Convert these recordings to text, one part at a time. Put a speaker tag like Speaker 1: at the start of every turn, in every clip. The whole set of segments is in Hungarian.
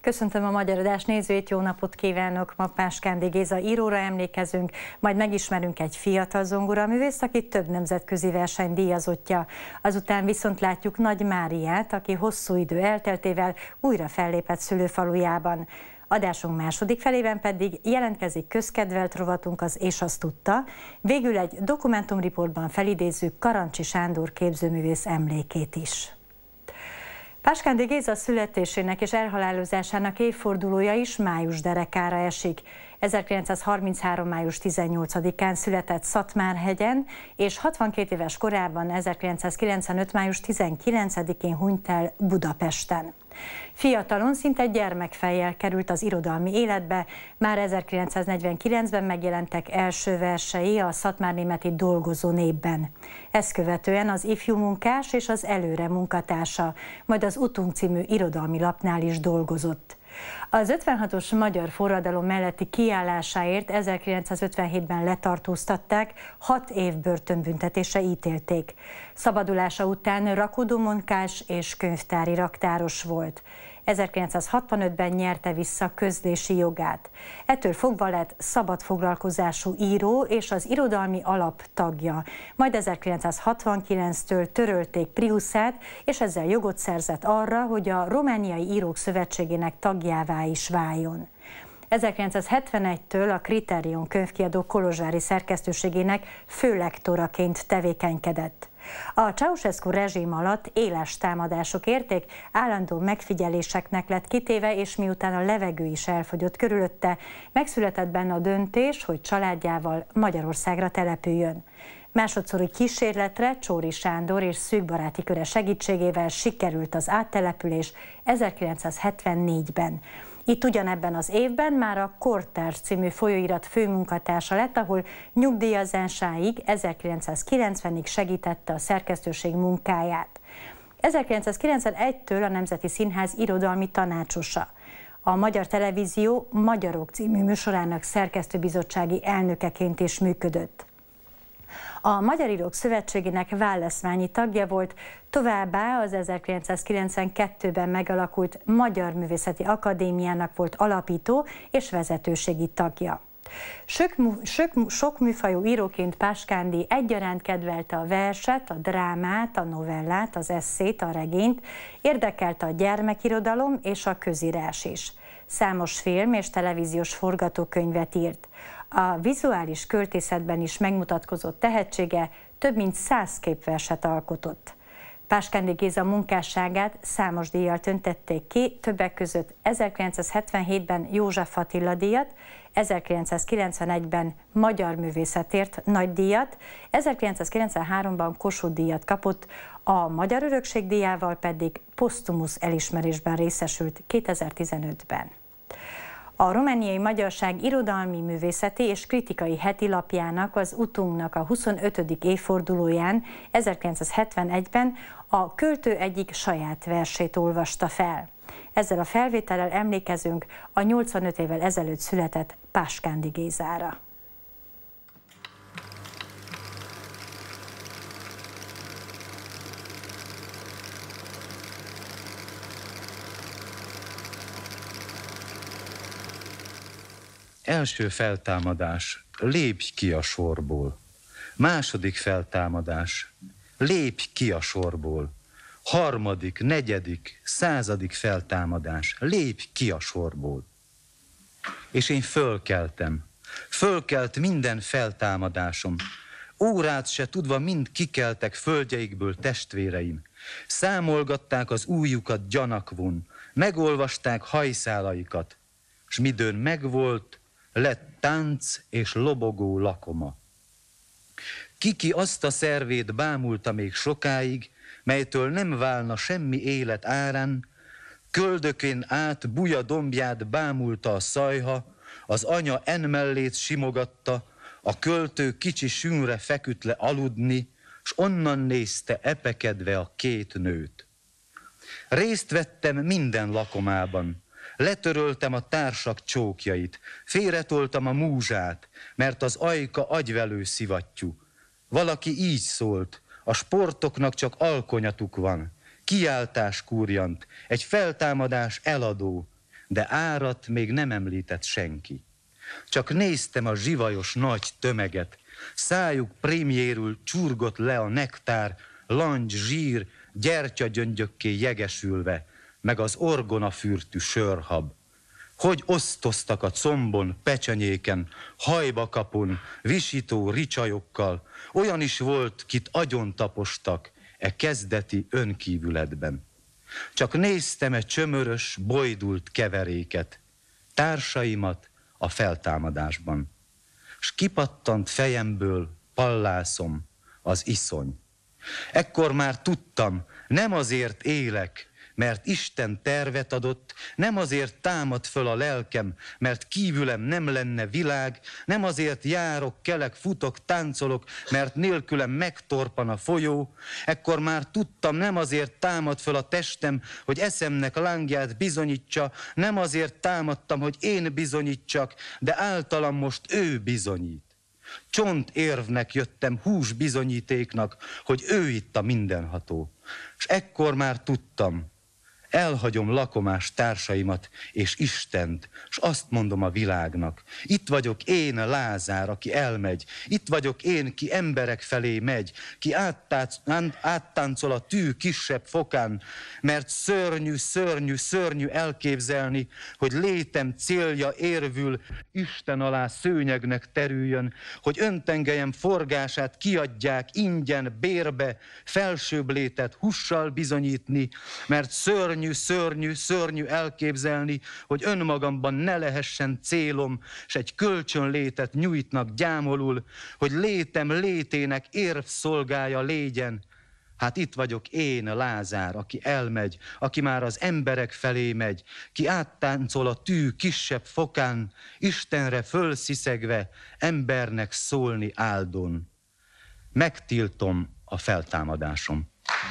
Speaker 1: Köszöntöm a Magyar Adás nézőit, jó napot kívánok! Ma Páskándi Géza íróra emlékezünk, majd megismerünk egy fiatal zongoraművészt, aki több nemzetközi verseny díjazottja. Azután viszont látjuk Nagy Máriát, aki hosszú idő elteltével újra fellépett szülőfalujában. Adásunk második felében pedig jelentkezik közkedvelt rovatunk, az És azt tudta. Végül egy dokumentumriportban felidézzük Karancsi Sándor képzőművész emlékét is. Páskándi Géza születésének és elhalálozásának évfordulója is május derekára esik. 1933. május 18-án született Szatmárhegyen, és 62 éves korában 1995. május 19-én hunyt el Budapesten. Fiatalon szinte gyermekfejjel került az irodalmi életbe, már 1949-ben megjelentek első versei a szatmárnémeti Dolgozó Népben. Ezt követően az Ifjú Munkás és az Előre munkatársa, majd az Utunk című irodalmi lapnál is dolgozott. Az 56-os magyar forradalom melletti kiállásáért 1957-ben letartóztatták, 6 év börtönbüntetésre ítélték. Szabadulása után rakodómunkás és könyvtári raktáros volt. 1965-ben nyerte vissza közlési jogát. Ettől fogva lett szabadfoglalkozású író és az Irodalmi Alap tagja. Majd 1969-től törölték Priuszát, és ezzel jogot szerzett arra, hogy a Romániai Írók Szövetségének tagjává is váljon. 1971-től a Kriterion könyvkiadó kolozsvári szerkesztőségének főlektoraként tevékenykedett. A Ceausescu rezsim alatt éles támadások érték, állandó megfigyeléseknek lett kitéve, és miután a levegő is elfogyott körülötte, megszületett benne a döntés, hogy családjával Magyarországra települjön. Másodszori kísérletre Csóri Sándor és szűkbaráti köre segítségével sikerült az áttelepülés 1974-ben. Itt ugyanebben az évben már a Kortárs című folyóirat főmunkatársa lett, ahol nyugdíjazásáig 1990-ig segítette a szerkesztőség munkáját. 1991-től a Nemzeti Színház irodalmi tanácsosa. A Magyar Televízió Magyarok című műsorának szerkesztőbizottsági elnökeként is működött. A Magyar Írók Szövetségének választmányi tagja volt, továbbá az 1992-ben megalakult Magyar Művészeti Akadémiának volt alapító és vezetőségi tagja. Sok műfajú íróként Páskándi egyaránt kedvelte a verset, a drámát, a novellát, az esszét, a regényt, érdekelte a gyermekirodalom és a közírás is. Számos film és televíziós forgatókönyvet írt. A vizuális költészetben is megmutatkozott tehetsége, több mint 100 képverset alkotott. Páskándi Géza munkásságát számos díjjal tüntették ki, többek között 1977-ben József Attila díjat, 1991-ben Magyar Művészetért nagy díjat, 1993-ban Kossuth díjat kapott, a Magyar Örökség díjával pedig posztumusz elismerésben részesült 2015-ben. A Romániai Magyarság irodalmi, művészeti és kritikai heti lapjának, az Utunknak a 25. évfordulóján 1971-ben a költő egyik saját versét olvasta fel. Ezzel a felvétellel emlékezünk a 85 évvel ezelőtt született Páskándi Gézára.
Speaker 2: Első feltámadás, lépj ki a sorból. Második feltámadás, lépj ki a sorból. Harmadik, negyedik, 100. feltámadás, lépj ki a sorból. És én fölkeltem. Fölkelt minden feltámadásom. Órát se tudva mind kikeltek földjeikből testvéreim. Számolgatták az ujjukat gyanakvun, megolvasták hajszálaikat, s midőn megvolt, lett tánc és lobogó lakoma. Kiki azt a szervét bámulta még sokáig, melytől nem válna semmi élet árán, köldökén át buja dombját bámulta a szajha, az anya enmellét simogatta, a költő kicsi sünre feküdt le aludni, s onnan nézte epekedve a két nőt. Részt vettem minden lakomában, letöröltem a társak csókjait, félretoltam a múzsát, mert az ajka agyvelő szivattyú. Valaki így szólt, a sportoknak csak alkonyatuk van, kiáltás kurjant, egy feltámadás eladó, de árat még nem említett senki. Csak néztem a zsivajos nagy tömeget, szájuk prémjérül csurgott le a nektár, langy, zsír, gyertyagyöngyökké jegesülve, meg az orgonafürtű sörhab. Hogy osztoztak a combon, pecsenyéken, hajbakapon, visító ricsajokkal, olyan is volt, kit agyon tapostak e kezdeti önkívületben. Csak néztem egy csömörös, bojdult keveréket, társaimat a feltámadásban, s kipattant fejemből, pallászom, az iszony. Ekkor már tudtam, nem azért élek, mert Isten tervet adott, nem azért támad föl a lelkem, mert kívülem nem lenne világ, nem azért járok, kelek, futok, táncolok, mert nélkülem megtorpan a folyó. Ekkor már tudtam, nem azért támad föl a testem, hogy eszemnek lángját bizonyítsa, nem azért támadtam, hogy én bizonyítsak, de általam most ő bizonyít. Csontérvnek jöttem, hús bizonyítéknak, hogy ő itt a mindenható. És ekkor már tudtam, elhagyom lakomás társaimat és Istent, s azt mondom a világnak, itt vagyok én, Lázár, aki elmegy, itt vagyok én, ki emberek felé megy, ki áttáncol a tű kisebb fokán, mert szörnyű, szörnyű, szörnyű elképzelni, hogy létem célja érvül, Isten alá szőnyegnek terüljön, hogy öntengelyen forgását kiadják ingyen, bérbe, felsőbb létet hussal bizonyítni, mert szörnyű, szörnyű, szörnyű elképzelni, hogy önmagamban ne lehessen célom, s egy kölcsönlétet nyújtnak gyámolul, hogy létem létének érv szolgája légyen. Hát itt vagyok én, Lázár, aki elmegy, aki már az emberek felé megy, ki áttáncol a tű kisebb fokán, Istenre fölsziszegve, embernek szólni áldon. Megtiltom a feltámadásom.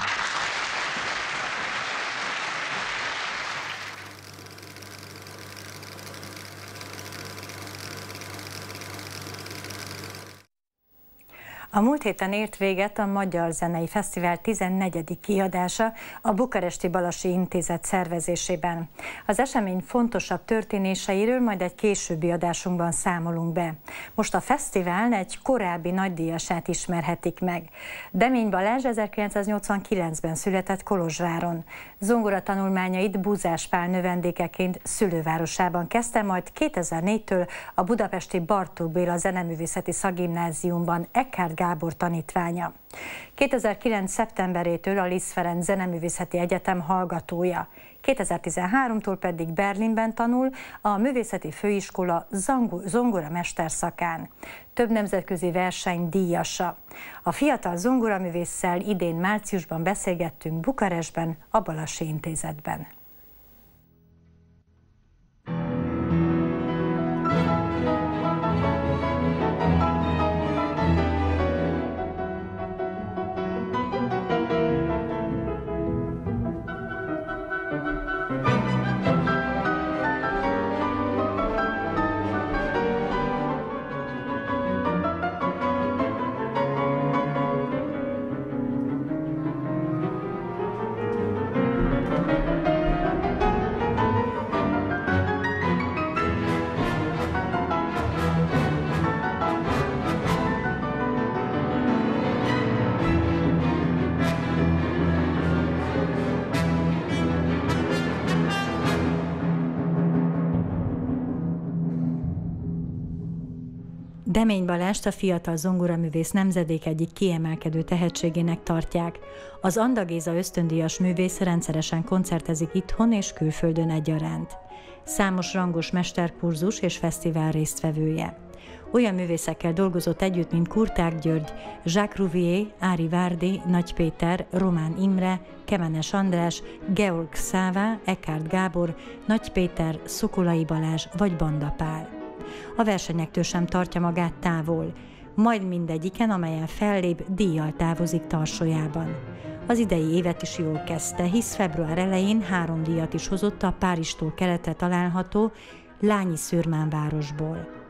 Speaker 1: A múlt héten ért véget a Magyar Zenei Fesztivál 14. kiadása a Bukaresti Balassi Intézet szervezésében. Az esemény fontosabb történéseiről majd egy későbbi adásunkban számolunk be. Most a fesztivál egy korábbi nagydíjasát ismerhetik meg. Demény Balázs 1989-ben született Kolozsváron. Zongoratanulmányait Búzás Pál növendékeként szülővárosában kezdte, majd 2004-től a budapesti Bartók Béla Zeneművészeti Szakgimnáziumban Eckhard Gábor tanítványa. 2009. szeptemberétől a Liszt Ferenc Zeneművészeti Egyetem hallgatója. 2013-tól pedig Berlinben tanul a Művészeti Főiskola zongora mesterszakán. Több nemzetközi verseny díjasa. A fiatal zongoraművésszel idén márciusban beszélgettünk Bukarestben, a Balassi Intézetben. Demény Balást a fiatal zongoraművész nemzedék egyik kiemelkedő tehetségének tartják. Az Anda Géza ösztöndíjas művész rendszeresen koncertezik itthon és külföldön egyaránt. Számos rangos mesterkurzus és fesztivál résztvevője. Olyan művészekkel dolgozott együtt, mint Kurták György, Jacques Rouvier, Ári Várdi, Nagy Péter, Román Imre, Kemenes András, Georg Szává, Eckhard Gábor, Nagy Péter, Szokolai Balázs vagy Banda Pál. A versenyektől sem tartja magát távol, majd mindegyiken, amelyen fellép, díjjal távozik tarsolyában. Az idei évet is jól kezdte, hisz február elején 3 díjat is hozott a Párizstól keletre található Lányi Szürmán városból.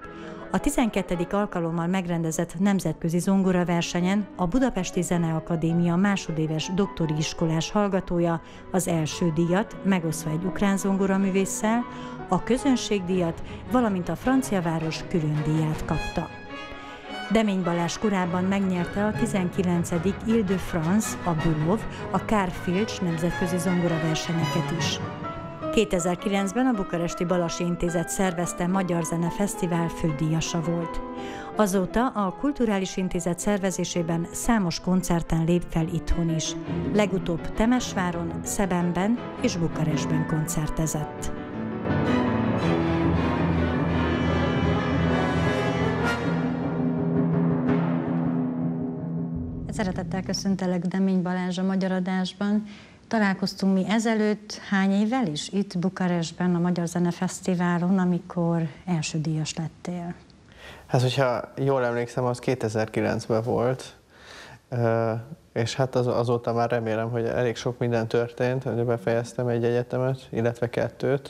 Speaker 1: A 12. alkalommal megrendezett nemzetközi zongoraversenyen a Budapesti Zeneakadémia másodéves doktori iskolás hallgatója az első díjat, megosztva egy ukrán zongoraművésszel, a közönségdíjat, valamint a Franciaváros külön díját kapta. Demény Balázs korábban megnyerte a 19. Ile-de-France, a Bülow, a Karl Filcs nemzetközi zongoraversenyeket is. 2009-ben a bukaresti Balasi Intézet szervezte Magyar Zene Fesztivál fődíjasa volt. Azóta a Kulturális Intézet szervezésében számos koncerten lép fel itthon is. Legutóbb Temesváron, Szebenben és Bukarestben koncertezett. Szeretettel köszöntelek Demény Balázs a Magyar Adásban. Találkoztunk mi ezelőtt hány évvel is itt Bukarestben a Magyar Zene Fesztiválon, amikor első díjas lettél.
Speaker 3: Hát, hogyha jól emlékszem, az 2009-ben volt, és hát azóta már remélem, hogy elég sok minden történt, hogy befejeztem egy egyetemet, illetve 2,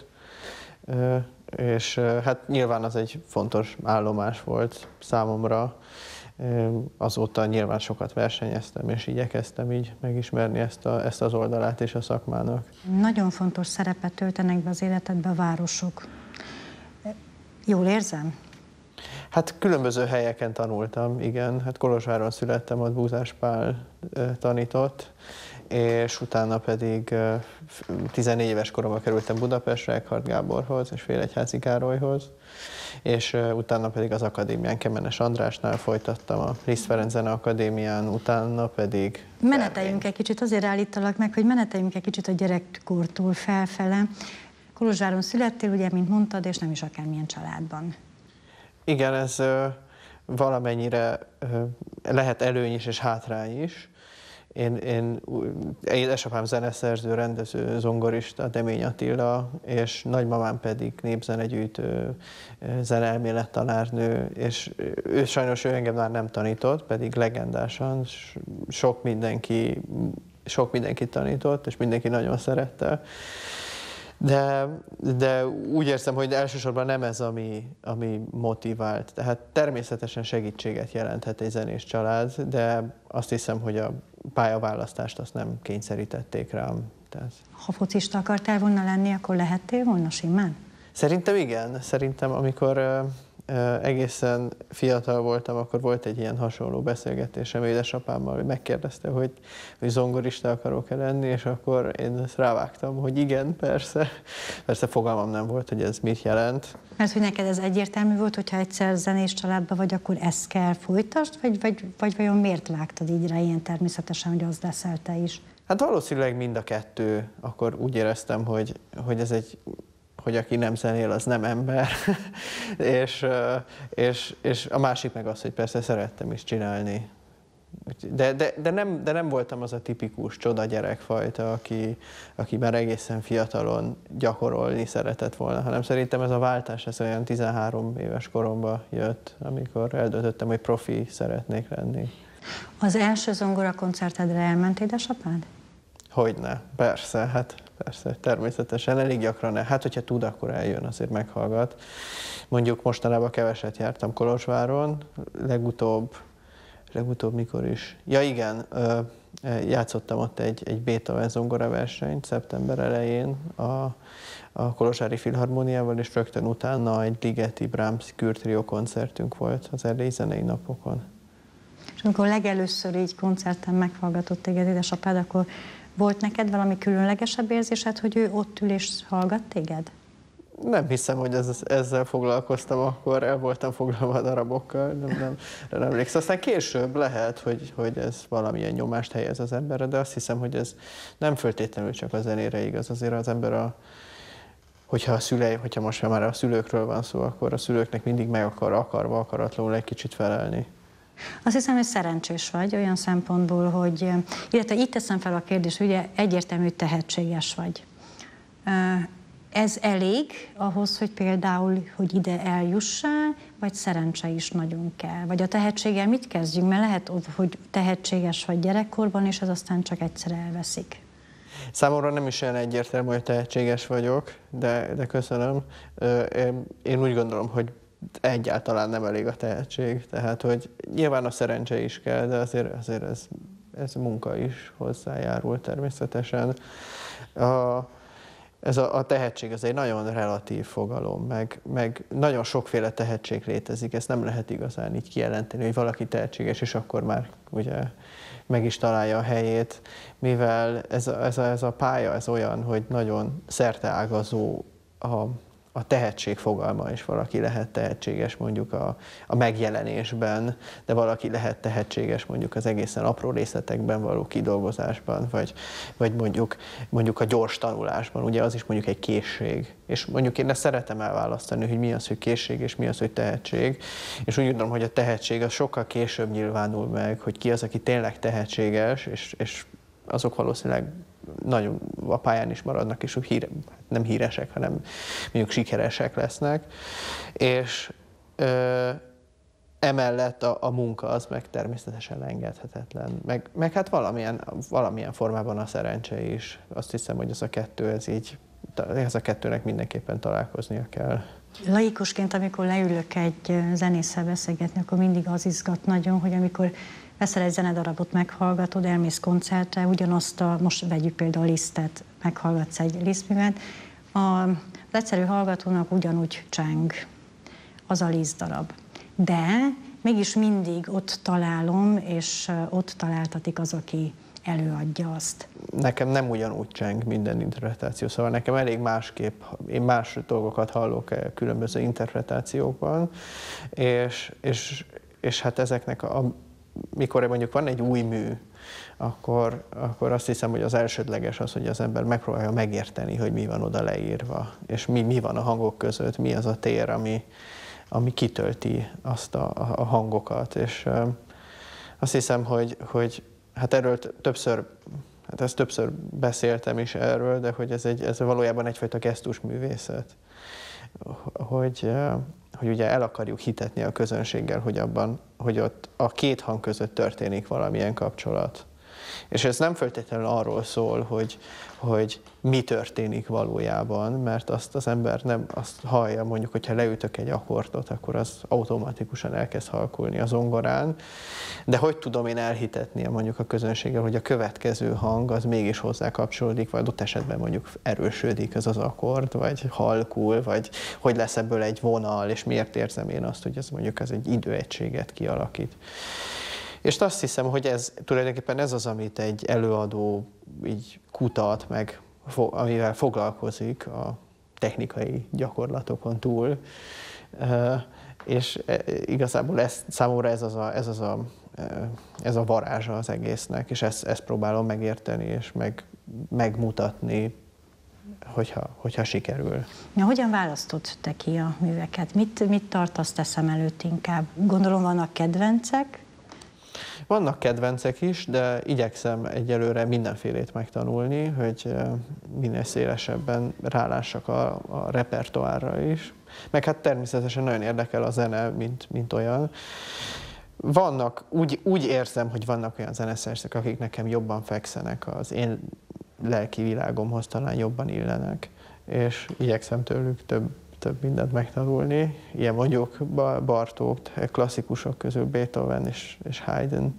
Speaker 3: és hát nyilván az egy fontos állomás volt számomra. Azóta nyilván sokat versenyeztem, és igyekeztem így megismerni ezt az oldalát is a szakmának.
Speaker 1: Nagyon fontos szerepet töltenek be az életedbe a városok. Jól érzem?
Speaker 3: Hát különböző helyeken tanultam, igen. Hát Kolozsváron születtem, ott Búzás Pál tanított, és utána pedig 14 éves koromban kerültem Budapestre, Eckhard Gáborhoz és Félegyházi Károlyhoz, és utána pedig az akadémián Kemenes Andrásnál folytattam, a Liszt Ferenc Zeneakadémián, utána pedig...
Speaker 1: Meneteljünk egy kicsit, azért állítalak meg, hogy meneteljünk egy kicsit a gyerekkortól felfele. Kolozsváron születtél, ugye, mint mondtad, és nem is akármilyen családban.
Speaker 3: Igen, ez valamennyire lehet előny is és hátrány is. Édesapám zeneszerző, rendező, zongorista, Demény Attila, és nagymamám pedig népzenegyűjtő, zeneelmélettanárnő, és ő sajnos engem már nem tanított, pedig legendásan sok mindenki tanított, és mindenki nagyon szerette. De úgy érzem, hogy elsősorban nem ez, ami motivált. Tehát természetesen segítséget jelenthet egy zenés család, de azt hiszem, hogy a pályaválasztást azt nem kényszerítették rám. Tehát...
Speaker 1: Ha focista akartál volna lenni, akkor lehettél volna simán?
Speaker 3: Szerintem igen. Szerintem amikor egészen fiatal voltam, akkor volt egy ilyen hasonló beszélgetésem édesapámmal, hogy megkérdezte, hogy zongorista akarok-e lenni, és akkor én ezt rávágtam, hogy igen, persze. Persze fogalmam nem volt, hogy ez mit jelent.
Speaker 1: Mert hogy neked ez egyértelmű volt, hogyha egyszer zenés családban vagy, akkor ezt kell folytasd, vagy vajon miért vágtad így rá ilyen természetesen, hogy az leszel te is?
Speaker 3: Hát valószínűleg mind a kettő. Akkor úgy éreztem, hogy ez hogy aki nem zenél, az nem ember. és a másik meg az, hogy persze szerettem is csinálni. De nem voltam az a tipikus csoda gyerekfajta, aki már egészen fiatalon gyakorolni szeretett volna, hanem szerintem ez a váltás ez olyan 13 éves koromban jött, amikor eldöntöttem, hogy profi szeretnék lenni.
Speaker 1: Az első zongorakoncertedre elment édesapád?
Speaker 3: Hogyne, persze, hát persze, természetesen, elég gyakran. Hát, hogyha tud, akkor eljön, azért meghallgat. Mondjuk mostanában keveset jártam Kolozsváron, legutóbb mikor is? Ja igen, játszottam ott egy Beethoven zongoraversenyt szeptember elején a Kolozsvári Filharmóniával, és rögtön utána egy Ligeti Brahms kürtrió koncertünk volt az Erdélyi Zenei Napokon.
Speaker 1: És amikor legelőször így koncerten meghallgatott téged édesapád, akkor volt neked valami különlegesebb érzésed, hogy ő ott ül és hallgat téged?
Speaker 3: Nem hiszem, hogy ezzel foglalkoztam akkor, el voltam foglalva a darabokkal, nem emlékszem. Aztán később lehet, hogy ez valamilyen nyomást helyez az emberre, de azt hiszem, hogy ez nem föltétlenül csak a zenére igaz. Azért az ember, hogyha most már a szülőkről van szó, akkor a szülőknek mindig meg akarva, akaratlanul egy kicsit felelni.
Speaker 1: Azt hiszem, hogy szerencsés vagy olyan szempontból, hogy, illetve itt teszem fel a kérdést, ugye egyértelmű tehetséges vagy. Ez elég ahhoz, hogy például, hogy ide eljussál, vagy szerencse is nagyon kell? Vagy a tehetséggel mit kezdjünk? Mert lehet, hogy tehetséges vagy gyerekkorban, és ez aztán csak egyszer elveszik.
Speaker 3: Számomra nem is olyan egyértelmű, hogy tehetséges vagyok, de köszönöm. Én úgy gondolom, hogy egyáltalán nem elég a tehetség. Tehát, hogy nyilván a szerencse is kell, de azért ez munka is hozzájárul természetesen. A tehetség az egy nagyon relatív fogalom, meg nagyon sokféle tehetség létezik, ezt nem lehet igazán így kijelenteni, hogy valaki tehetséges, és akkor már ugye meg is találja a helyét, mivel ez a pálya ez olyan, hogy nagyon szerteágazó a tehetség fogalma, és valaki lehet tehetséges mondjuk a megjelenésben, de valaki lehet tehetséges mondjuk az egészen apró részletekben való kidolgozásban, vagy mondjuk a gyors tanulásban, ugye az is mondjuk egy készség. És mondjuk én ezt szeretem elválasztani, hogy mi az, hogy készség, és mi az, hogy tehetség. És úgy gondolom, hogy a tehetség az sokkal később nyilvánul meg, hogy ki az, aki tényleg tehetséges, és azok valószínűleg nagyon a pályán is maradnak, és nem híresek, hanem mondjuk sikeresek lesznek. És emellett a munka az meg természetesen engedhetetlen. Meg hát valamilyen formában a szerencse is. Azt hiszem, hogy ez a kettőnek mindenképpen találkoznia kell.
Speaker 1: Laikusként, amikor leülök egy zenésszel beszélgetni, akkor mindig az izgat nagyon, hogy amikor veszel egy zenedarabot, meghallgatod, elmész koncertre, ugyanazt most vegyük például a Lisztet, meghallgatsz egy Liszt-művet, az egyszerű hallgatónak ugyanúgy cseng az a Liszt darab. De mégis mindig ott találom, és ott találtatik az, aki előadja azt.
Speaker 3: Nekem nem ugyanúgy cseng minden interpretáció, szóval nekem elég másképp, én más dolgokat hallok különböző interpretációkban, és hát ezeknek mikor mondjuk van egy új mű, akkor azt hiszem, hogy az elsődleges az, hogy az ember megpróbálja megérteni, hogy mi van oda leírva, és mi van a hangok között, mi az a tér, ami kitölti azt a hangokat. És azt hiszem, hogy hát erről többször beszéltem is erről, de hogy ez valójában egyfajta gesztusművészet. Hogy ugye el akarjuk hitetni a közönséggel, hogy ott a két hang között történik valamilyen kapcsolat. És ez nem feltétlenül arról szól, hogy mi történik valójában, mert azt az ember nem azt hallja, mondjuk, hogyha leütök egy akkordot, akkor az automatikusan elkezd halkulni a zongorán. De hogy tudom én elhitetni mondjuk a közönséggel, hogy a következő hang az mégis hozzá kapcsolódik, vagy adott esetben mondjuk erősödik ez az akkord, vagy halkul, vagy hogy lesz ebből egy vonal, és miért érzem én azt, hogy ez mondjuk egy időegységet kialakít. És azt hiszem, hogy tulajdonképpen ez az, amit egy előadó így kutat, meg amivel foglalkozik a technikai gyakorlatokon túl. És igazából számomra ez a varázsa az egésznek, és ezt próbálom megérteni, és megmutatni, hogyha sikerül.
Speaker 1: Ja, hogyan választod te ki a műveket? Mit tartasz te szem előtt inkább? Gondolom vannak kedvencek?
Speaker 3: Vannak kedvencek is, de igyekszem egyelőre mindenfélét megtanulni, hogy minél szélesebben rálássak a repertoárra is. Meg hát természetesen nagyon érdekel a zene, mint olyan. Úgy érzem, hogy vannak olyan zeneszerzők, akik nekem jobban fekszenek, az én lelki világomhoz talán jobban illenek, és igyekszem tőlük több mindent megtanulni. Ilyen mondjuk Bartók, klasszikusok közül Beethoven és Haydn.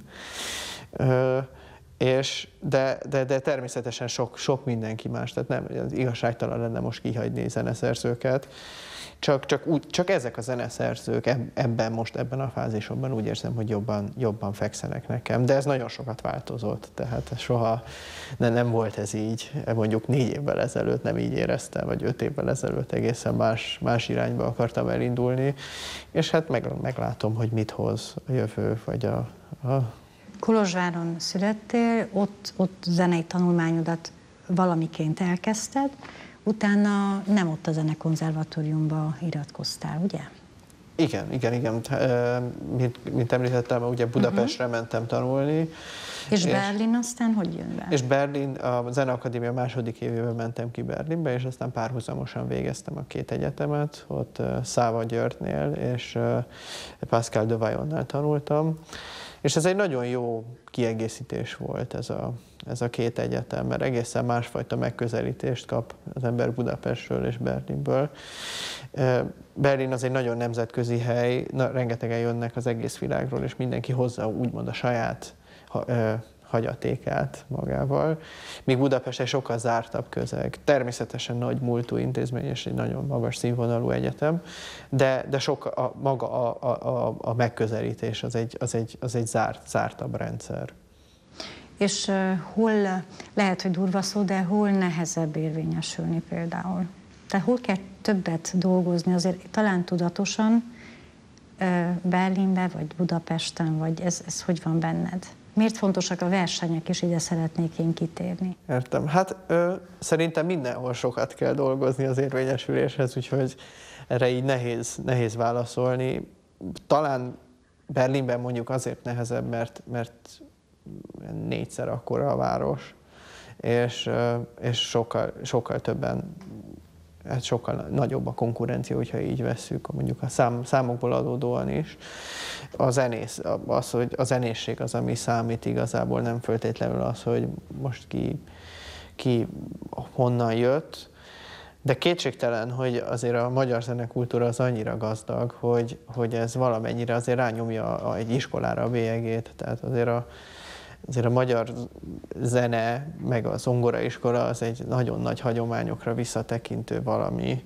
Speaker 3: De természetesen sok mindenki más, tehát nem, az igazságtalan lenne most kihagyni zeneszerzőket. Csak ezek a zeneszerzők ebben a fázisomban úgy érzem, hogy jobban fekszenek nekem. De ez nagyon sokat változott, tehát soha nem volt ez így. Mondjuk 4 évvel ezelőtt nem így éreztem, vagy 5 évvel ezelőtt egészen más irányba akartam elindulni. És hát meglátom, hogy mit hoz a jövő, vagy a...
Speaker 1: Kolozsváron születtél, ott zenei tanulmányodat valamiként elkezdted, utána nem ott a zenekonzervatóriumba iratkoztál, ugye?
Speaker 3: Igen. Mint említettem, ugye Budapestre mentem tanulni.
Speaker 1: És Berlin aztán hogy jön be?
Speaker 3: És Berlin, a Zeneakadémia második évében mentem ki Berlinbe, és aztán párhuzamosan végeztem a 2 egyetemet, ott Száva Györgynél és Pascal de Vallonnál tanultam. És ez egy nagyon jó kiegészítés volt ez a két egyetem, mert egészen másfajta megközelítést kap az ember Budapestről és Berlinből. Berlin az egy nagyon nemzetközi hely, rengetegen jönnek az egész világról, és mindenki hozza úgymond a saját hagyatékát magával, míg Budapest egy sokkal zártabb közeg. Természetesen nagy múltú intézmény és egy nagyon magas színvonalú egyetem, de maga a megközelítés az egy zártabb rendszer.
Speaker 1: És hol, lehet, hogy durva szó, de hol nehezebb érvényesülni például? Tehát hol kell többet dolgozni, azért talán tudatosan Berlinben, vagy Budapesten, vagy ez hogy van benned? Miért fontosak a versenyek, és ide szeretnék én kitérni?
Speaker 3: Értem. Hát szerintem mindenhol sokat kell dolgozni az érvényesüléshez, úgyhogy erre így nehéz válaszolni. Talán Berlinben mondjuk azért nehezebb, mert 4-szer akkora a város, és sokkal többen, hát sokkal nagyobb a konkurencia, hogyha így vesszük, mondjuk a számokból adódóan is. A zenészség az, ami számít igazából, nem feltétlenül az, hogy most ki honnan jött, de kétségtelen, hogy azért a magyar zenekultúra az annyira gazdag, hogy ez valamennyire azért rányomja egy iskolára a bélyegét, tehát azért a magyar zene, meg a zongoraiskola az egy nagyon nagy hagyományokra visszatekintő valami,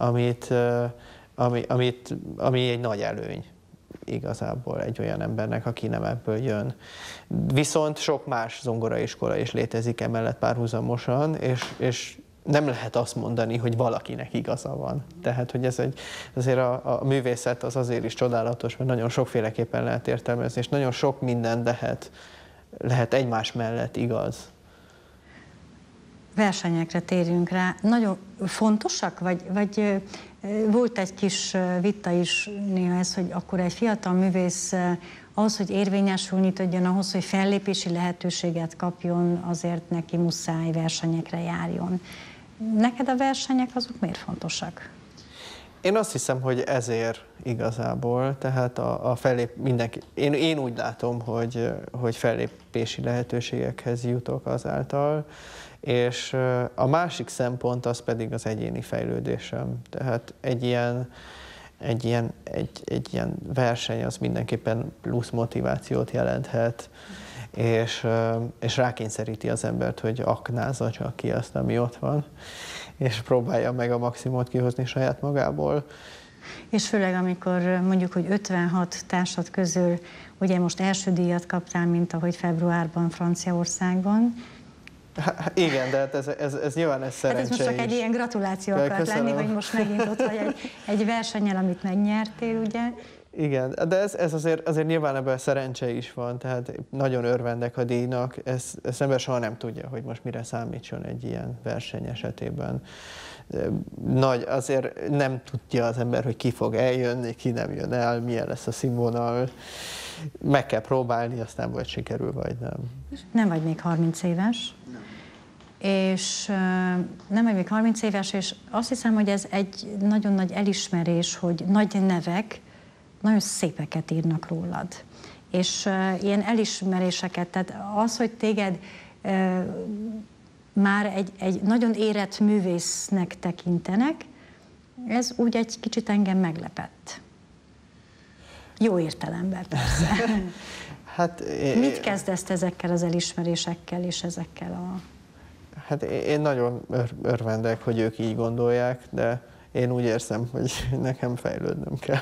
Speaker 3: ami egy nagy előny igazából egy olyan embernek, aki nem ebből jön. Viszont sok más zongoraiskola is létezik emellett párhuzamosan, és nem lehet azt mondani, hogy valakinek igaza van. Tehát, hogy azért a művészet az azért is csodálatos, mert nagyon sokféleképpen lehet értelmezni, és nagyon sok minden lehet egymás mellett igaz.
Speaker 1: Versenyekre térjünk rá. Nagyon fontosak, vagy volt egy kis vita is néha ez, hogy akkor egy fiatal művész ahhoz, hogy érvényesülni tudjon, ahhoz, hogy fellépési lehetőséget kapjon, azért neki muszáj versenyekre járjon. Neked a versenyek azok miért fontosak?
Speaker 3: Én azt hiszem, hogy ezért igazából, tehát én úgy látom, hogy fellépési lehetőségekhez jutok azáltal, és a másik szempont az pedig az egyéni fejlődésem. Tehát egy ilyen verseny az mindenképpen plusz motivációt jelenthet, és rákényszeríti az embert, hogy aknázza csak ki azt, ami ott van, és próbálja meg a maximumot kihozni saját magából.
Speaker 1: És főleg, amikor mondjuk, hogy 56 társad közül, ugye most első díjat kaptál, mint ahogy februárban Franciaországban.
Speaker 3: Igen, de hát ez nyilván ez szerencse.
Speaker 1: Hát ez most csak egy ilyen gratuláció akart lenni, hogy most megint ott vagy egy versennyel, amit megnyertél, ugye?
Speaker 3: Igen, de ez azért nyilván ebben szerencse is van, tehát nagyon örvendek a díjnak, ezt ember soha nem tudja, hogy most mire számítson egy ilyen verseny esetében. Azért nem tudja az ember, hogy ki fog eljönni, ki nem jön el, milyen lesz a színvonal. Meg kell próbálni, aztán vagy sikerül, vagy nem.
Speaker 1: Nem vagy még 30 éves. Nem. És nem vagy még 30 éves, és azt hiszem, hogy ez egy nagyon nagy elismerés, hogy nagy nevek nagyon szépeket írnak rólad. És ilyen elismeréseket, tehát az, hogy téged már egy nagyon érett művésznek tekintenek, ez úgy egy kicsit engem meglepett. Jó értelemben persze.
Speaker 3: Hát,
Speaker 1: mit kezdesz ezekkel az elismerésekkel és ezekkel a...
Speaker 3: Hát én nagyon örvendek, hogy ők így gondolják, de én úgy érzem, hogy nekem fejlődnöm kell.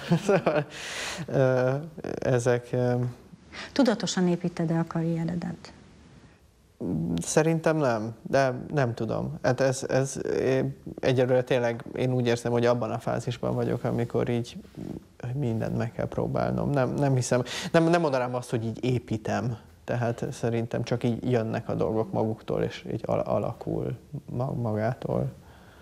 Speaker 3: Ezek...
Speaker 1: Tudatosan építed-e a karrieredet?
Speaker 3: Szerintem nem, de nem tudom. Hát egyelőre tényleg én úgy érzem, hogy abban a fázisban vagyok, amikor így mindent meg kell próbálnom. Nem hiszem, nem mondanám azt, hogy így építem. Tehát szerintem csak így jönnek a dolgok maguktól, és így alakul magától.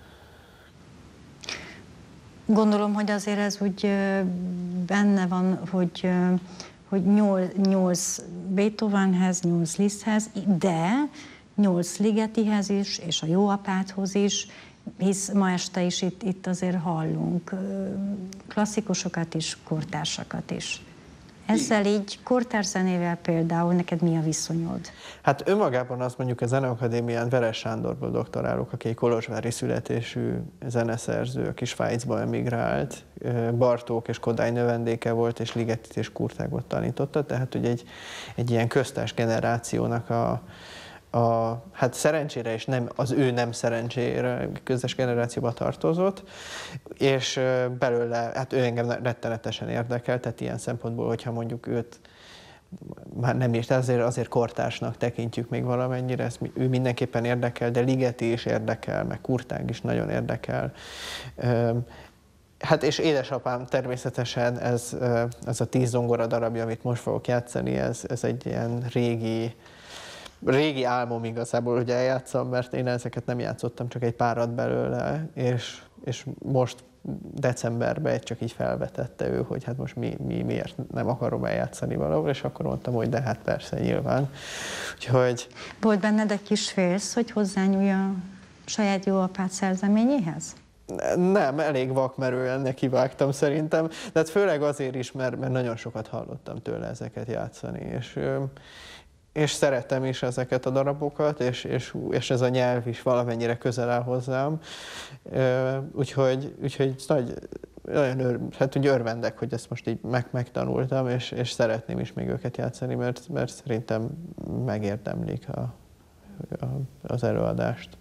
Speaker 1: Gondolom, hogy azért ez úgy benne van, hogy 8 Beethovenhez, 8 Liszthez, de 8 Ligetihez is, és a Jó apádhoz is, hisz ma este is itt azért hallunk klasszikusokat is, kortársakat is. Ezzel így kortárs zenével például neked mi a viszonyod?
Speaker 3: Hát önmagában azt mondjuk a Zeneakadémián Veres Sándorból doktorálok, aki egy kolozsvári születésű zeneszerző, aki Svájcba emigrált, Bartók és Kodály növendéke volt, és Ligetit és Kurtágot tanította, tehát ugye egy ilyen köztes generációnak hát szerencsére és az ő nem szerencsére közös generációba tartozott, és belőle, hát ő engem rettenetesen érdekel, tehát ilyen szempontból, hogyha mondjuk őt már nem is, azért kortársnak tekintjük még valamennyire, ő mindenképpen érdekel, de Ligeti is érdekel, meg Kurtág is nagyon érdekel. Hát és édesapám természetesen ez a 10 zongora darabja, amit most fogok játszani, ez egy ilyen régi álmom igazából, hogy eljátszom, mert én ezeket nem játszottam, csak egy párat belőle, és most decemberben csak így felvetette ő, hogy hát most miért nem akarom eljátszani valahol, és akkor mondtam, hogy de hát persze, nyilván. Úgyhogy...
Speaker 1: Volt benned egy kis félsz, hogy hozzányúlj a saját jó apád szerzeményéhez?
Speaker 3: Nem, elég vakmerően nekivágtam szerintem, de hát főleg azért is, mert nagyon sokat hallottam tőle ezeket játszani, és szeretem is ezeket a darabokat, és ez a nyelv is valamennyire közel áll hozzám. Úgyhogy nagyon hát úgy örvendek, hogy ezt most így megtanultam, és szeretném is még őket játszani, mert szerintem megérdemlik az előadást.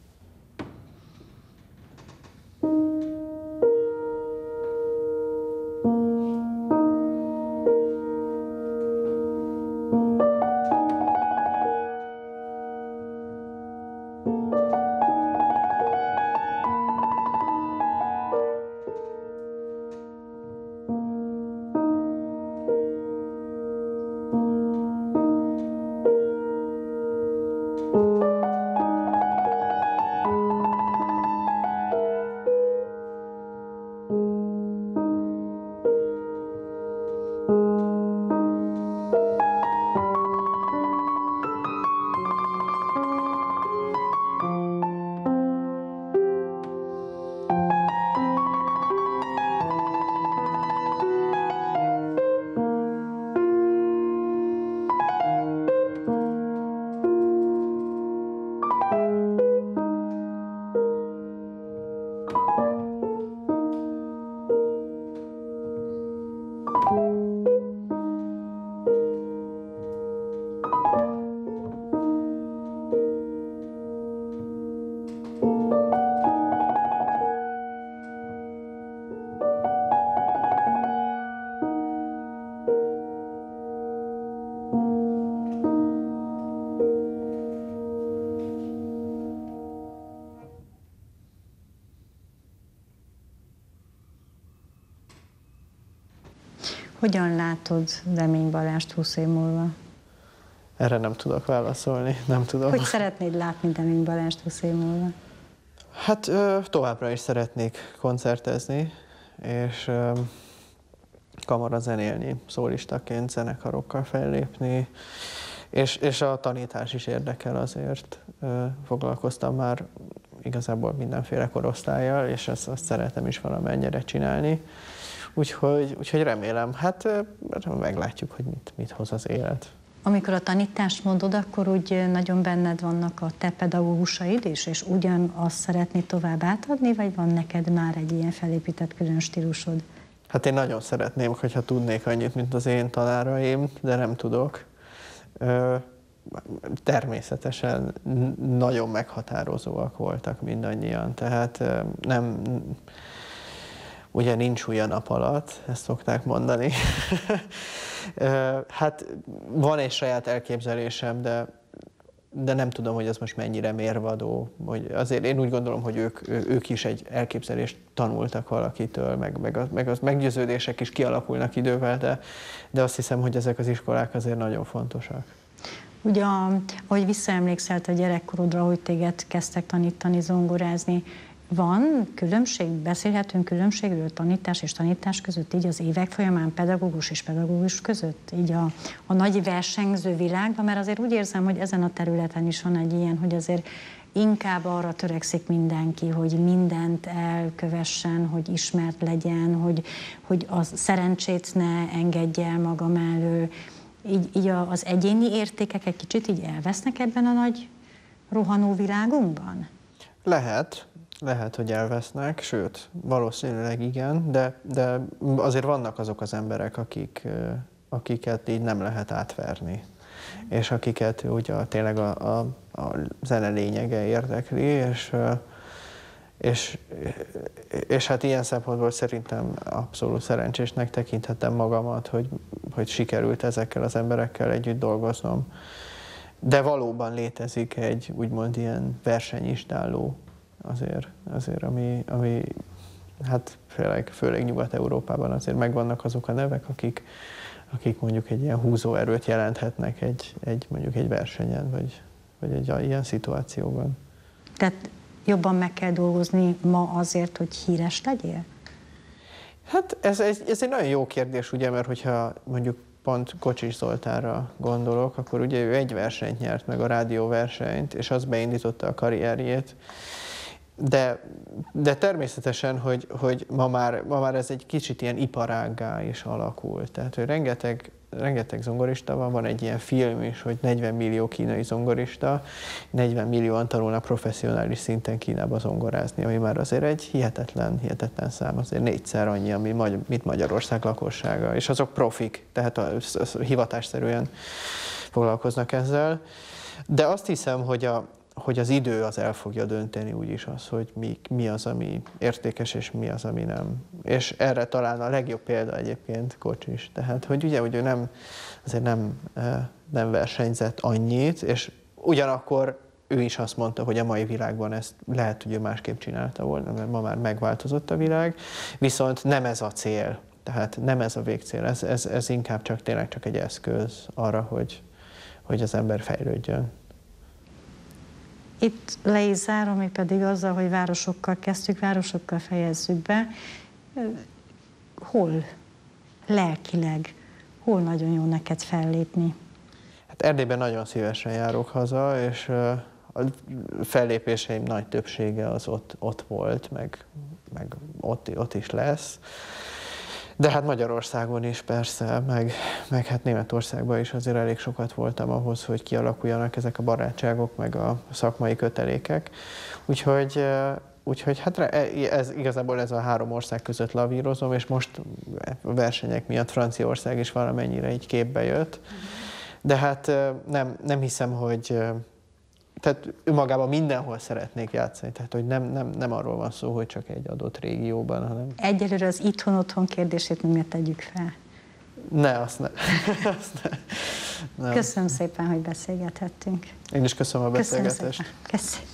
Speaker 1: Hogyan látod Demény Balást 20 év múlva?
Speaker 3: Erre nem tudok válaszolni, nem tudom.
Speaker 1: Hogy szeretnéd látni Demény Balást 20 év múlva?
Speaker 3: Hát továbbra is szeretnék koncertezni, és kamara zenélni, szólistaként, zenekarokkal fellépni, és a tanítás is érdekel azért. Foglalkoztam már igazából mindenféle korosztállyal, és azt szeretem is valamennyire csinálni. Úgyhogy remélem, hát meglátjuk, hogy mit hoz az élet.
Speaker 1: Amikor a tanítást mondod, akkor úgy nagyon benned vannak a te pedagógusaid is, és ugyanazt szeretnéd tovább átadni, vagy van neked már egy ilyen felépített külön stílusod?
Speaker 3: Hát én nagyon szeretném, hogyha tudnék annyit, mint az én tanáraim, de nem tudok. Természetesen nagyon meghatározóak voltak mindannyian, tehát nem... Ugye nincs olyan nap alatt, ezt szokták mondani. Hát van egy saját elképzelésem, de nem tudom, hogy ez most mennyire mérvadó. Azért én úgy gondolom, hogy ők is egy elképzelést tanultak valakitől, meg a meggyőződések is kialakulnak idővel, de azt hiszem, hogy ezek az iskolák azért nagyon fontosak.
Speaker 1: Ugye, ahogy visszaemlékszel a gyerekkorodra, hogy téged kezdtek tanítani zongorázni,
Speaker 4: van különbség, beszélhetünk különbségről tanítás és tanítás között, így az évek folyamán pedagógus és pedagógus között, így a nagy versenyző világban, mert azért úgy érzem, hogy ezen a területen is van egy ilyen, hogy azért inkább arra törekszik mindenki, hogy mindent elkövessen, hogy ismert legyen, hogy a szerencsét ne engedje el maga mellől. Így az egyéni értékek egy kicsit így elvesznek ebben a nagy rohanó világunkban?
Speaker 3: Lehet, hogy elvesznek, sőt, valószínűleg igen, de azért vannak azok az emberek, akiket így nem lehet átverni, és akiket ugye tényleg a zene lényege érdekli, és hát ilyen szempontból szerintem abszolút szerencsésnek tekinthetem magamat, hogy sikerült ezekkel az emberekkel együtt dolgoznom. De valóban létezik egy úgymond ilyen versenyistálló azért ami hát főleg Nyugat-Európában azért megvannak azok a nevek, akik mondjuk egy ilyen húzóerőt jelenthetnek mondjuk egy versenyen, vagy egy ilyen szituációban.
Speaker 4: Tehát jobban meg kell dolgozni ma azért, hogy híres legyél?
Speaker 3: Hát ez egy nagyon jó kérdés, ugye, mert hogyha mondjuk pont Kocsis Zoltánra gondolok, akkor ugye ő egy versenyt nyert meg, a rádióversenyt, és az beindította a karrierjét. De természetesen, hogy ma már ez egy kicsit ilyen iparággá is alakult. Tehát, hogy rengeteg zongorista van egy ilyen film is, hogy 40 millió kínai zongorista, 40 millióan tanulnak professzionális szinten Kínába zongorázni, ami már azért egy hihetetlen szám, azért 4-szer annyi, mint Magyarország lakossága, és azok profik, tehát hivatásszerűen foglalkoznak ezzel. De azt hiszem, hogy az idő az el fogja dönteni úgyis az, hogy mi az, ami értékes, és mi az, ami nem. És erre talán a legjobb példa egyébként Kocsis. Tehát, hogy ugye, hogy ő azért nem versenyzett annyit, és ugyanakkor ő is azt mondta, hogy a mai világban ezt lehet, hogy ő másképp csinálta volna, mert ma már megváltozott a világ, viszont nem ez a cél. Tehát nem ez a végcél, ez inkább tényleg csak egy eszköz arra, hogy az ember fejlődjön.
Speaker 4: Itt le is zárom, mi pedig azzal, hogy városokkal kezdtük, városokkal fejezzük be. Hol lelkileg, hol nagyon jó neked fellépni?
Speaker 3: Hát Erdélyben nagyon szívesen járok haza, és a fellépéseim nagy többsége az ott volt, meg ott is lesz. De hát Magyarországon is persze, meg hát Németországban is azért elég sokat voltam ahhoz, hogy kialakuljanak ezek a barátságok, meg a szakmai kötelékek. Úgyhogy hát igazából ez a 3 ország között lavírozom, és most a versenyek miatt Franciaország is valamennyire így képbe jött. De hát nem hiszem, hogy... Tehát önmagában mindenhol szeretnék játszani, tehát hogy nem arról van szó, hogy csak egy adott régióban, hanem...
Speaker 4: Egyelőre az itthon-otthon kérdését nem tegyük fel.
Speaker 3: Azt ne.
Speaker 4: Köszönöm szépen, hogy beszélgethettünk.
Speaker 3: Én is köszönöm a beszélgetést.
Speaker 4: Köszönöm.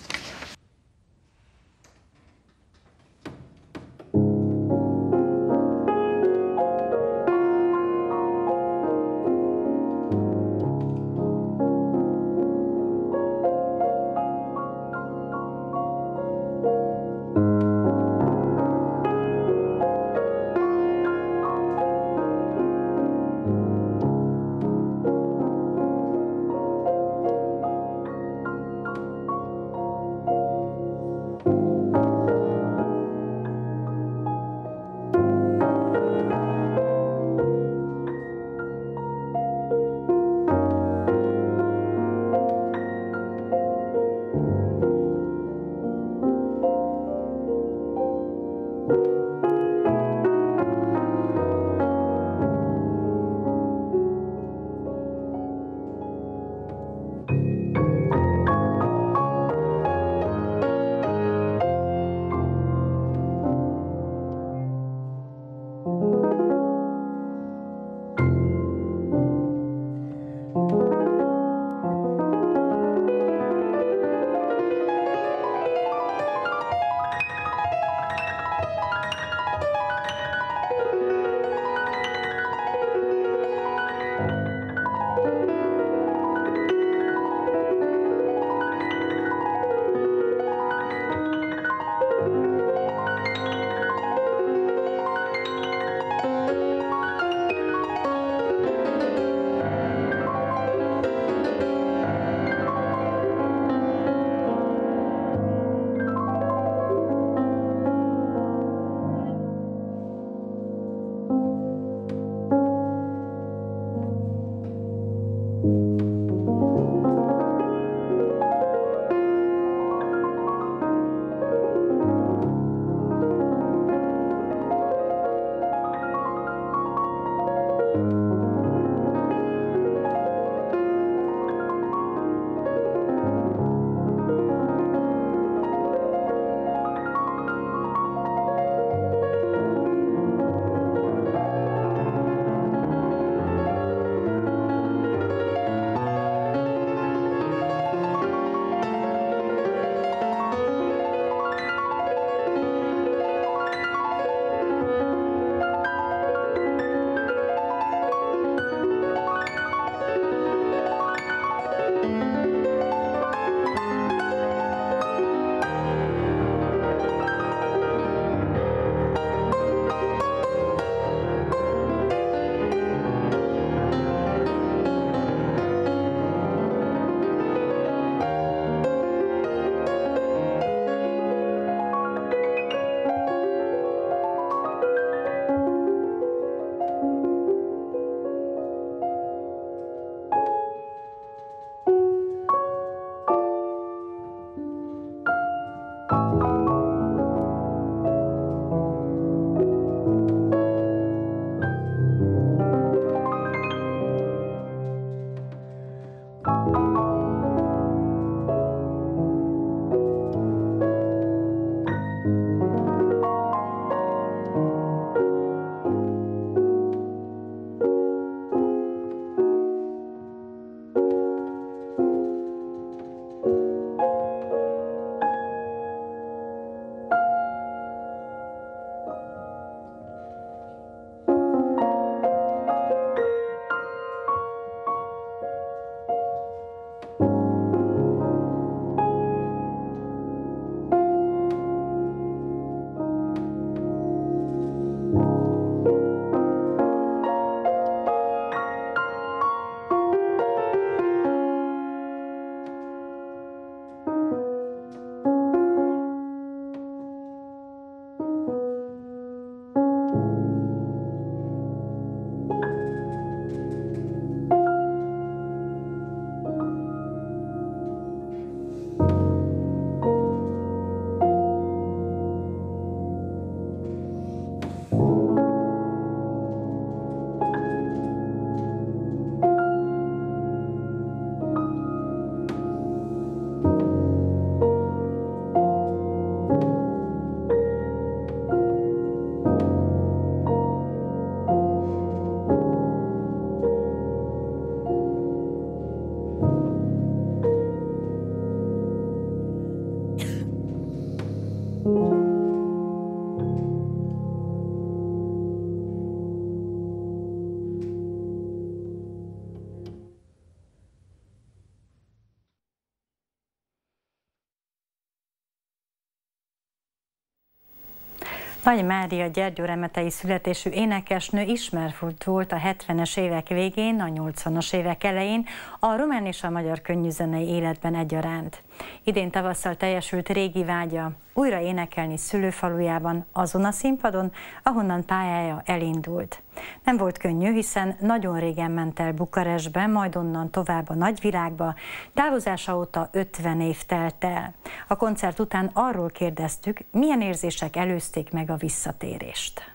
Speaker 1: Nagy Mária gyergyóremetei születésű énekesnő ismert volt a 70-es évek végén, a 80-as évek elején a román és a magyar könnyűzenei életben egyaránt. Idén tavasszal teljesült régi vágya újra énekelni szülőfalujában, azon a színpadon, ahonnan pályája elindult. Nem volt könnyű, hiszen nagyon régen ment el Bukarestbe, majd onnan tovább a nagyvilágba. Távozása óta 50 év telt el. A koncert után arról kérdeztük, milyen érzések előzték meg a visszatérést.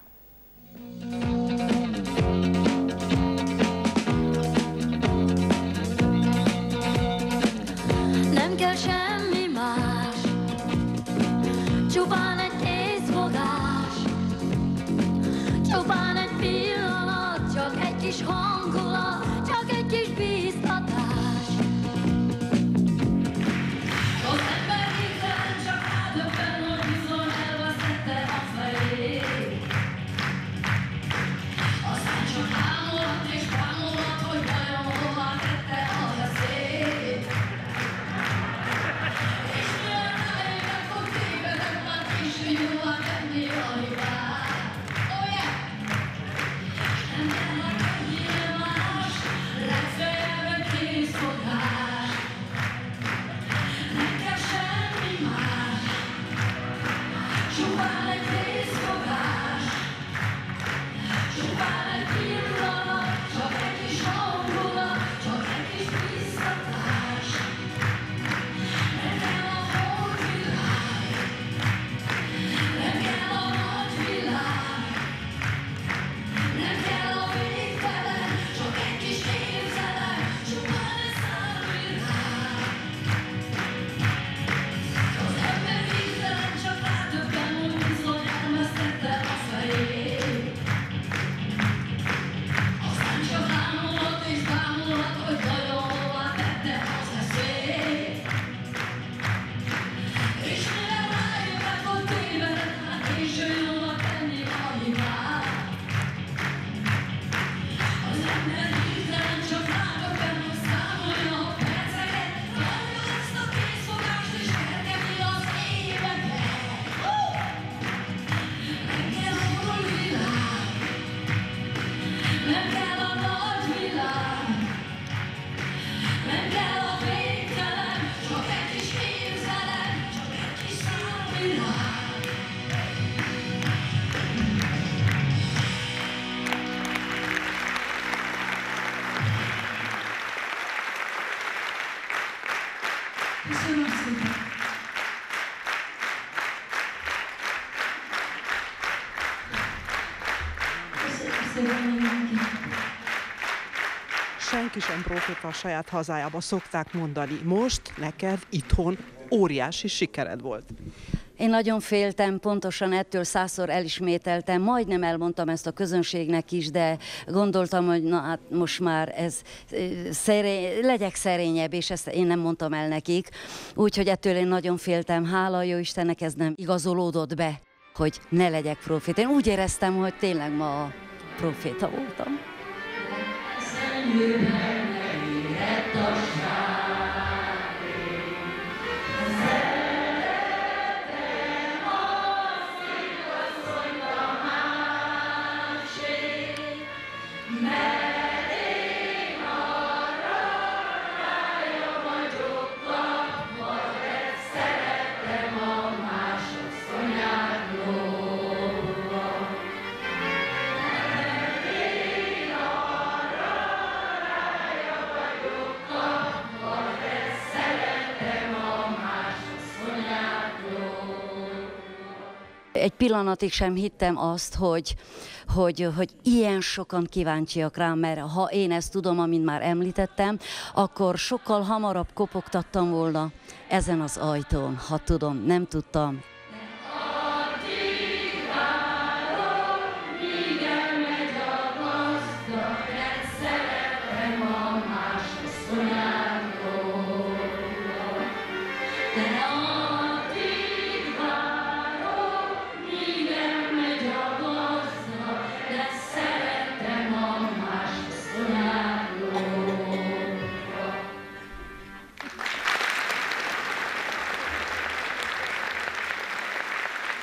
Speaker 5: Nem kell semmi más, csupán egy kézfogás, csupán egy pillanat, csak egy kis hangulat, csak egy kis bíztatás. Az ember hirtelen csak rádöbben, hogy bizony elvesztette a fejét. Aztán csak ámulhat és bámulhat, hogy vajon hová tette a veszélyt. És milyen rájövök, hogy tévedek, már késő jóvá tenni a hibát. Oh yeah! Nem kell a könnyire más, legfeljebb egy kézfogás. Nem kell semmi más, csupán egy kézfogás. Csupán egy pillanat, csak egy kis hangulat, csak egy kis biztatás. Nem kell a holdvilág, nem kell a nagyvilág, nem kell a végtelen, csak egy kis képzelem, csupán egy számvilág. Az ember hirtelen csak rádöbben, hogy bizony elvesztette a fejét. Aztán csak ámulhat és bámulhat, hogy vajon hová tette az eszét. És mire rájövök, hogy tévedek, már késő jóvá tenni a hibát. Az ember hirtelen csak rádöbben, hogy számolja a perceket, várja ezt a kézfogást és kergeti az éveket. Nem kell a holdvilág, nem kell a nagyvilág, nem kell a végtelen, csak egy kis képzelem, csak egy kis számvilág. Köszönöm szépen! Köszönöm szépen mindenkinek!
Speaker 6: Senki sem proféta a saját hazájába, szokták mondani. Most neked itthon óriási sikered volt.
Speaker 7: Én nagyon féltem, pontosan ettől 100-szor elismételtem, majdnem elmondtam ezt a közönségnek is, de gondoltam, hogy na hát most már ez legyek szerényebb, és ezt én nem mondtam el nekik. Úgyhogy ettől én nagyon féltem, hála a jó Istennek ez nem igazolódott be, hogy ne legyek proféta. Én úgy éreztem, hogy tényleg ma proféta voltam. Egy pillanatig sem hittem azt, hogy ilyen sokan kíváncsiak rám, mert ha én ezt tudom, amint már említettem, akkor sokkal hamarabb kopogtattam volna ezen az ajtón, ha tudom, nem tudtam.
Speaker 5: De addig várom,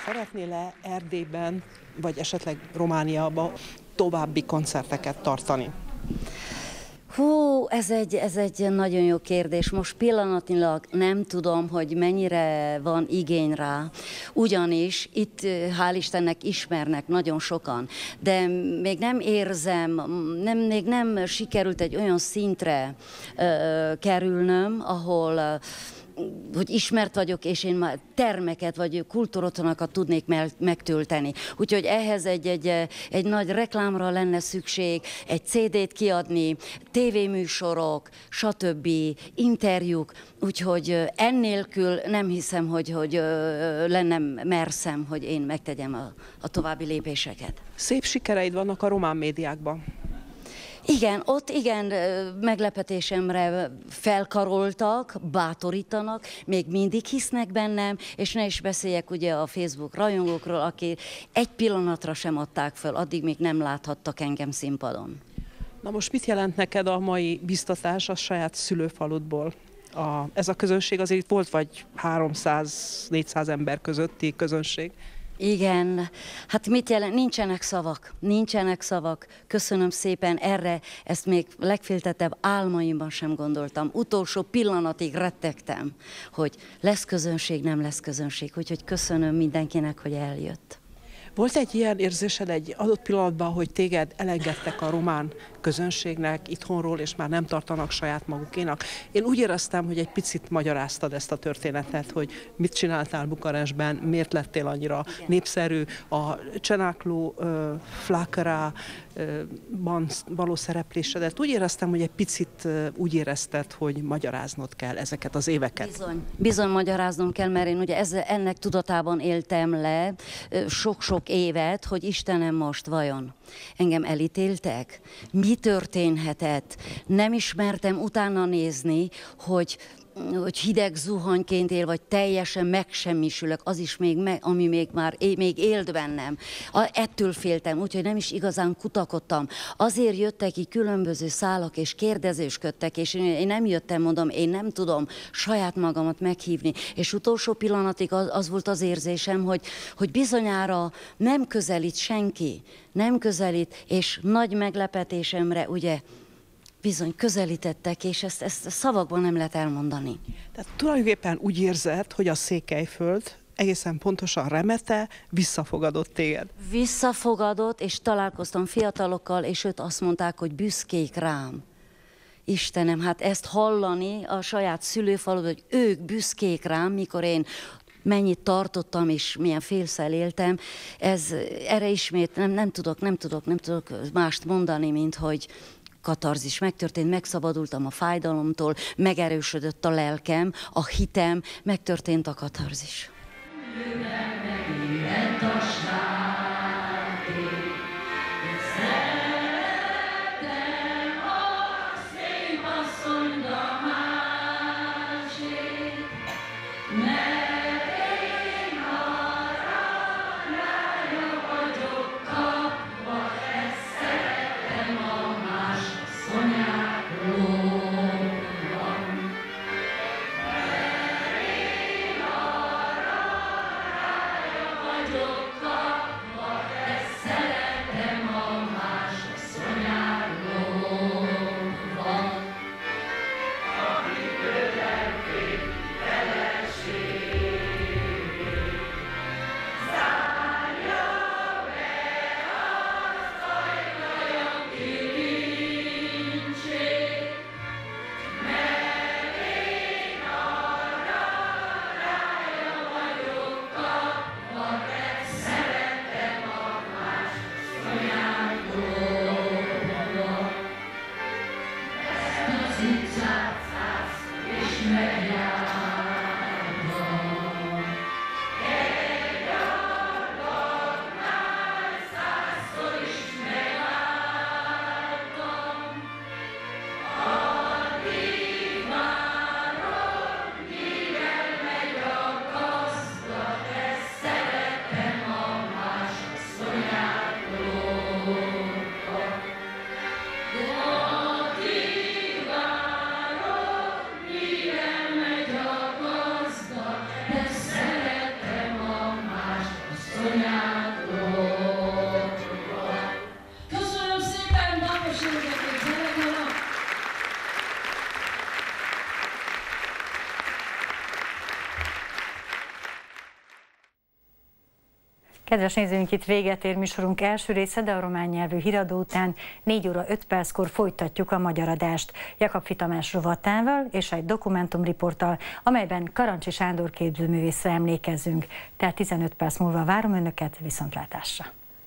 Speaker 6: Szeretnél-e Erdélyben, vagy esetleg Romániában további koncerteket tartani?
Speaker 7: Hú, ez egy nagyon jó kérdés. Most pillanatnyilag nem tudom, hogy mennyire van igény rá. Ugyanis itt, hál' Istennek, ismernek nagyon sokan, de még nem érzem, még nem sikerült egy olyan szintre kerülnöm, ahol hogy ismert vagyok, és én már termeket vagy kultúrotonakat tudnék megtölteni. Úgyhogy ehhez egy nagy reklámra lenne szükség, egy CD-t kiadni, tévéműsorok, stb., interjúk, úgyhogy ennélkül nem hiszem, hogy lenne merszem, hogy én megtegyem a további lépéseket.
Speaker 6: Szép sikereid vannak a román médiákban.
Speaker 7: Igen, ott igen, meglepetésemre felkaroltak, bátorítanak, még mindig hisznek bennem, és ne is beszéljek ugye a Facebook rajongókról, aki egy pillanatra sem adták fel, addig még nem láthattak engem színpadon.
Speaker 6: Na most mit jelent neked a mai biztatás a saját szülőfaludból? Ez a közönség azért itt volt vagy 300-400 ember közötti közönség?
Speaker 7: Igen, hát mit jelent? Nincsenek szavak. Köszönöm szépen erre, ezt még legféltettebb álmaimban sem gondoltam. Utolsó pillanatig rettegtem, hogy lesz közönség, nem lesz közönség. Úgyhogy köszönöm mindenkinek, hogy eljött.
Speaker 6: Volt egy ilyen érzésed egy adott pillanatban, hogy téged elengedtek a román közönségnek itthonról, és már nem tartanak saját magukénak? Én úgy éreztem, hogy egy picit magyaráztad ezt a történetet, hogy mit csináltál Bukarestben, miért lettél annyira népszerű, a Csenákló Flákara-ban való szereplésedet. Úgy éreztem, hogy egy picit úgy érezted, hogy magyaráznod kell ezeket az éveket.
Speaker 7: Bizony magyaráznom kell, mert én ugye ennek tudatában éltem le sok-sok évet, hogy Istenem, most vajon engem elítéltek? Mi történhetett? Nem ismertem utána nézni, hogy hideg zuhanyként él, vagy teljesen megsemmisülök, az is ami még élt bennem. Ettől féltem, úgyhogy nem is igazán kutakodtam. Azért jöttek ki különböző szálak, és kérdezősködtek, és én nem jöttem, mondom, én nem tudom saját magamat meghívni. És utolsó pillanatig az volt az érzésem, hogy bizonyára nem közelít senki, nem közelít, és nagy meglepetésemre, ugye, bizony közelítettek, és ezt szavakban nem lehet elmondani.
Speaker 6: Tehát tulajdonképpen úgy érzed, hogy a Székelyföld egészen pontosan Remete visszafogadott téged.
Speaker 7: Visszafogadott, és találkoztam fiatalokkal, és ők azt mondták, hogy büszkék rám. Istenem, hát ezt hallani a saját szülőfalu, hogy ők büszkék rám, mikor én mennyit tartottam, és milyen félszel éltem, erre ismét nem tudok mást mondani, mint hogy katarzis megtörtént, megszabadultam a fájdalomtól, megerősödött a lelkem, a hitem, megtörtént a katarzis.
Speaker 1: Kedves nézőink, itt véget ér műsorunk első része, de a román nyelvű híradó után 4 óra 5 perckor folytatjuk a magyar adást Jakabfi Tamás rovatával és egy dokumentumriporttal, amelyben Karancsi Sándor képzőművészre emlékezünk. Tehát 15 perc múlva várom Önöket, viszontlátásra!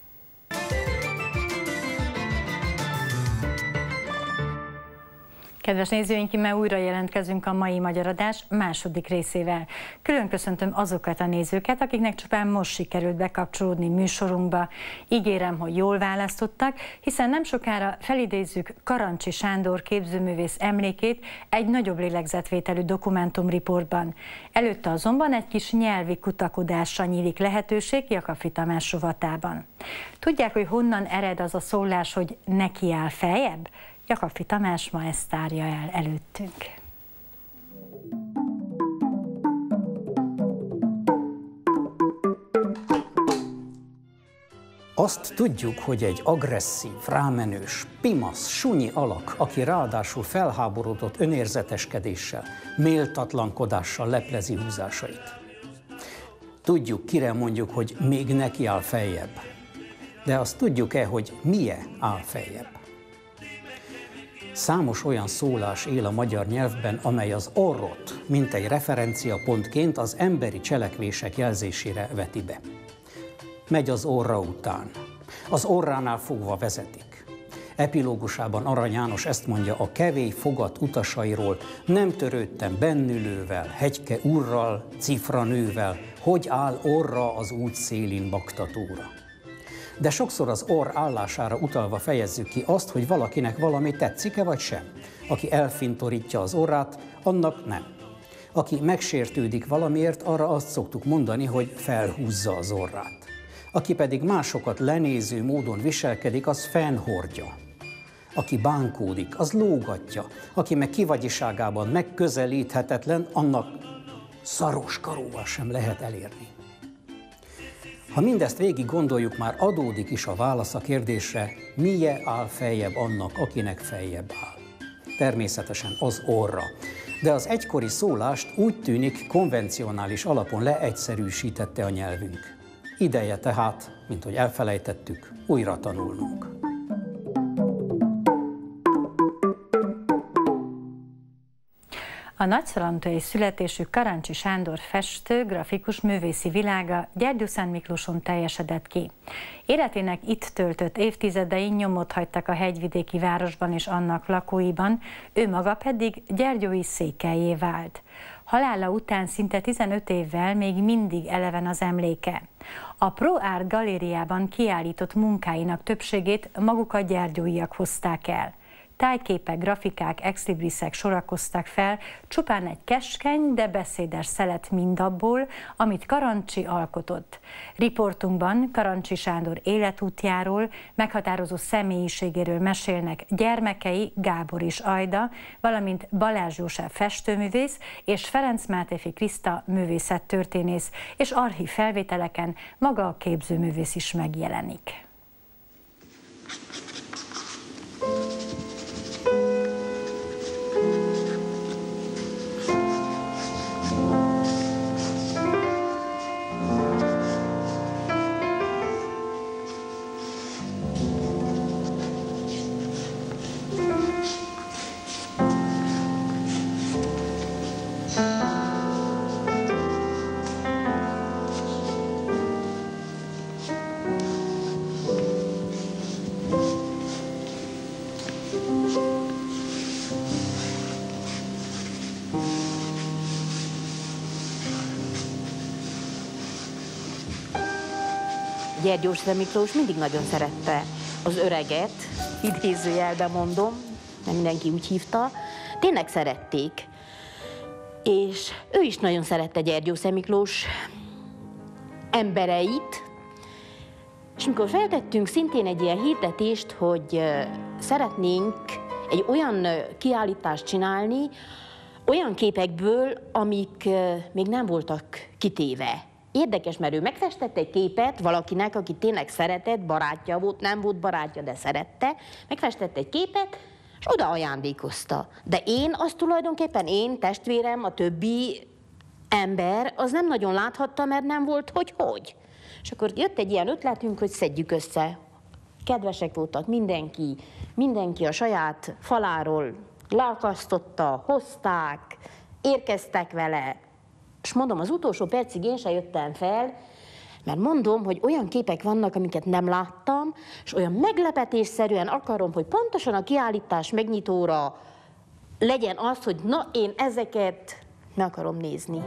Speaker 1: Kedves nézőink, immár újra jelentkezünk a mai magyar adás második részével. Külön köszöntöm azokat a nézőket, akiknek csupán most sikerült bekapcsolódni műsorunkba. Ígérem, hogy jól választottak, hiszen nem sokára felidézzük Karancsi Sándor képzőművész emlékét egy nagyobb lélegzetvételű dokumentumriportban. Előtte azonban egy kis nyelvi kutakodásra nyílik lehetőség Jakabfi Tamás rovatában. Tudják, hogy honnan ered az a szólás, hogy neki áll feljebb? Jakabfi Tamás ma ezt tárja el előttünk.
Speaker 8: Azt tudjuk, hogy egy agresszív, rámenős, pimasz, sunyi alak, aki ráadásul felháborodott önérzeteskedéssel, méltatlankodással leplezi húzásait. Tudjuk, kire mondjuk, hogy még neki áll feljebb. De azt tudjuk-e, hogy milyen áll feljebb? Számos olyan szólás él a magyar nyelvben, amely az orrot, mint egy referenciapontként az emberi cselekvések jelzésére veti be. Megy az orra után. Az orránál fogva vezetik. Epilógusában Arany János ezt mondja a kevély fogat utasairól: nem törődtem bennülővel, hegyke urral, cifranővel, hogy áll orra az út szélin baktatóra. De sokszor az orr állására utalva fejezzük ki azt, hogy valakinek valami tetszik-e vagy sem. Aki elfintorítja az orrát, annak nem. Aki megsértődik valamiért, arra azt szoktuk mondani, hogy felhúzza az orrát. Aki pedig másokat lenéző módon viselkedik, az fennhordja. Aki bánkódik, az lógatja. Aki meg kivagyiságában megközelíthetetlen, annak szaros karóval sem lehet elérni. Ha mindezt végig gondoljuk, már adódik is a válasz a kérdésre, milyen áll feljebb annak, akinek feljebb áll. Természetesen az orra. De az egykori szólást úgy tűnik konvencionális alapon leegyszerűsítette a nyelvünk. Ideje tehát, mint hogy elfelejtettük, újra tanulnunk.
Speaker 1: A nagyszalantai születésű Karancsi Sándor festő, grafikus művészi világa Gyergyószentmiklóson teljesedett ki. Életének itt töltött évtizedei nyomot hagytak a hegyvidéki városban és annak lakóiban, ő maga pedig gyergyói székellyé vált. Halála után szinte 15 évvel még mindig eleven az emléke. A Pro Art galériában kiállított munkáinak többségét maguk a gyergyóiak hozták el. Tájképek, grafikák, exlibriszek sorakoztak fel, csupán egy keskeny, de beszédes szelet mindabból, amit Karancsi alkotott. Riportunkban Karancsi Sándor életútjáról, meghatározó személyiségéről mesélnek gyermekei Gábor és Ajda, valamint Balázs József festőművész és Ferenc Mátéfi Kriszta művészettörténész, és archív felvételeken maga a képzőművész is megjelenik.
Speaker 9: Gyergyószent Miklós mindig nagyon szerette az öreget, idézőjelben mondom, nem mindenki úgy hívta, tényleg szerették. És ő is nagyon szerette Gyergyószent Miklós embereit, és amikor feltettünk szintén egy ilyen hirdetést, hogy szeretnénk egy olyan kiállítást csinálni, olyan képekből, amik még nem voltak kitéve. Érdekes, mert ő megfestett egy képet valakinek, aki tényleg szeretett, barátja volt, nem volt barátja, de szerette, megfestett egy képet, és oda ajándékozta. De én azt tulajdonképpen, én, testvérem, a többi ember, az nem nagyon láthatta, mert nem volt hogy. És akkor jött egy ilyen ötletünk, hogy szedjük össze. Kedvesek voltak mindenki a saját faláról leakasztotta, hozták, érkeztek vele. És mondom, az utolsó percig én se jöttem fel, mert mondom, hogy olyan képek vannak, amiket nem láttam, és olyan meglepetésszerűen akarom, hogy pontosan a kiállítás megnyitóra legyen az, hogy na, én ezeket meg akarom nézni.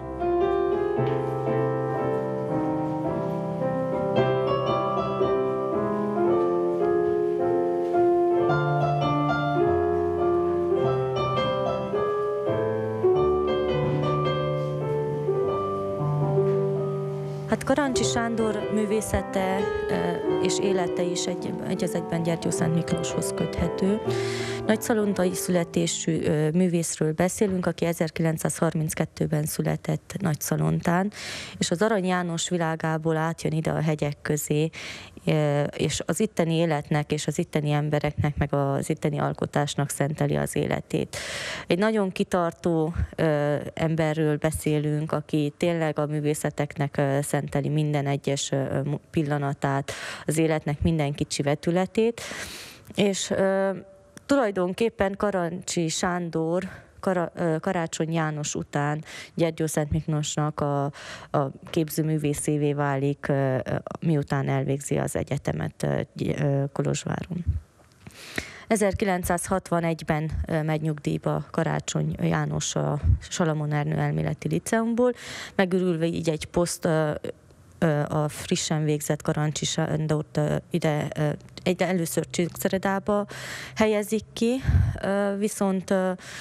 Speaker 10: Hát Karancsi Sándor művészete és élete is egy az egyben Gyergyószent Miklóshoz köthető. Nagyszalontai születésű művészről beszélünk, aki 1932-ben született Nagyszalontán, és az Arany János világából átjön ide a hegyek közé, és az itteni életnek és az itteni embereknek, meg az itteni alkotásnak szenteli az életét. Egy nagyon kitartó emberről beszélünk, aki tényleg a művészeteknek szenteli minden egyes pillanatát, az életnek minden kicsi vetületét, és tulajdonképpen Karancsi Sándor Karácsony János után Gyergyószent Miklósnak a képzőművészévé válik, miután elvégzi az egyetemet Kolozsváron. 1961-ben megy nyugdíjba Karácsony János a Salamon Ernő Elméleti Liceumból, megürülve így egy poszt a frissen végzett Karancsi Sándort ide először Csíkszeredába helyezik ki, viszont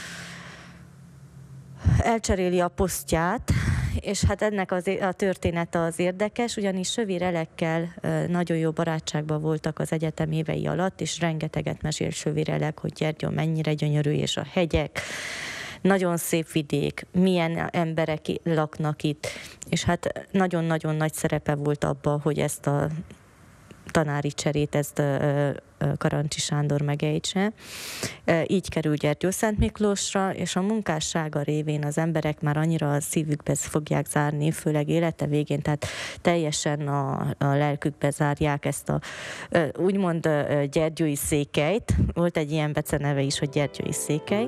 Speaker 10: elcseréli a posztját, és hát ennek a története az érdekes, ugyanis Sövér Elekkel nagyon jó barátságban voltak az egyetem évei alatt, és rengeteget mesél Sövér Elek, hogy Gyergyó mennyire gyönyörű, és a hegyek, nagyon szép vidék, milyen emberek laknak itt, és hát nagyon-nagyon nagy szerepe volt abban, hogy ezt a tanári cserét, ezt Karancsi Sándor megejtse. Így kerül Gyergyószent Miklósra, és a munkássága révén az emberek már annyira a szívükbe fogják zárni, főleg élete végén, tehát teljesen a lelkükbe zárják ezt a úgymond gyergyói székelyt. Volt egy ilyen beceneve is, hogy gyergyói székely.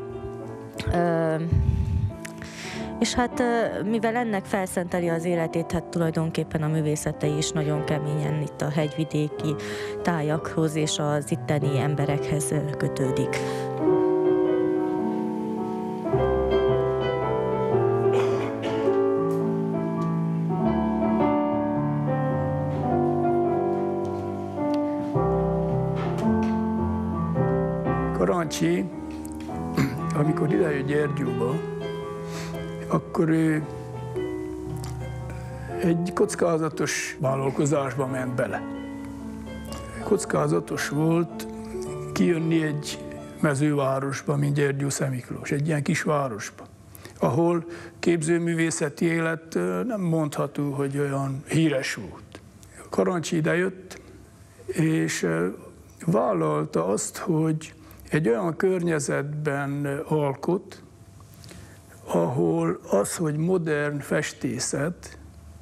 Speaker 10: És hát mivel ennek felszenteli az életét, hát tulajdonképpen a művészete is nagyon keményen itt a hegyvidéki tájakhoz és az itteni emberekhez kötődik.
Speaker 11: Karancsi, amikor idejött Gyergyóba, akkor ő egy kockázatos vállalkozásba ment bele. Kockázatos volt kijönni egy mezővárosba, mint Gyergyószent Miklós, egy ilyen kis városba, ahol képzőművészeti élet nem mondható, hogy olyan híres volt. Karancsi idejött, és vállalta azt, hogy egy olyan környezetben alkot, ahol az, hogy modern festészet,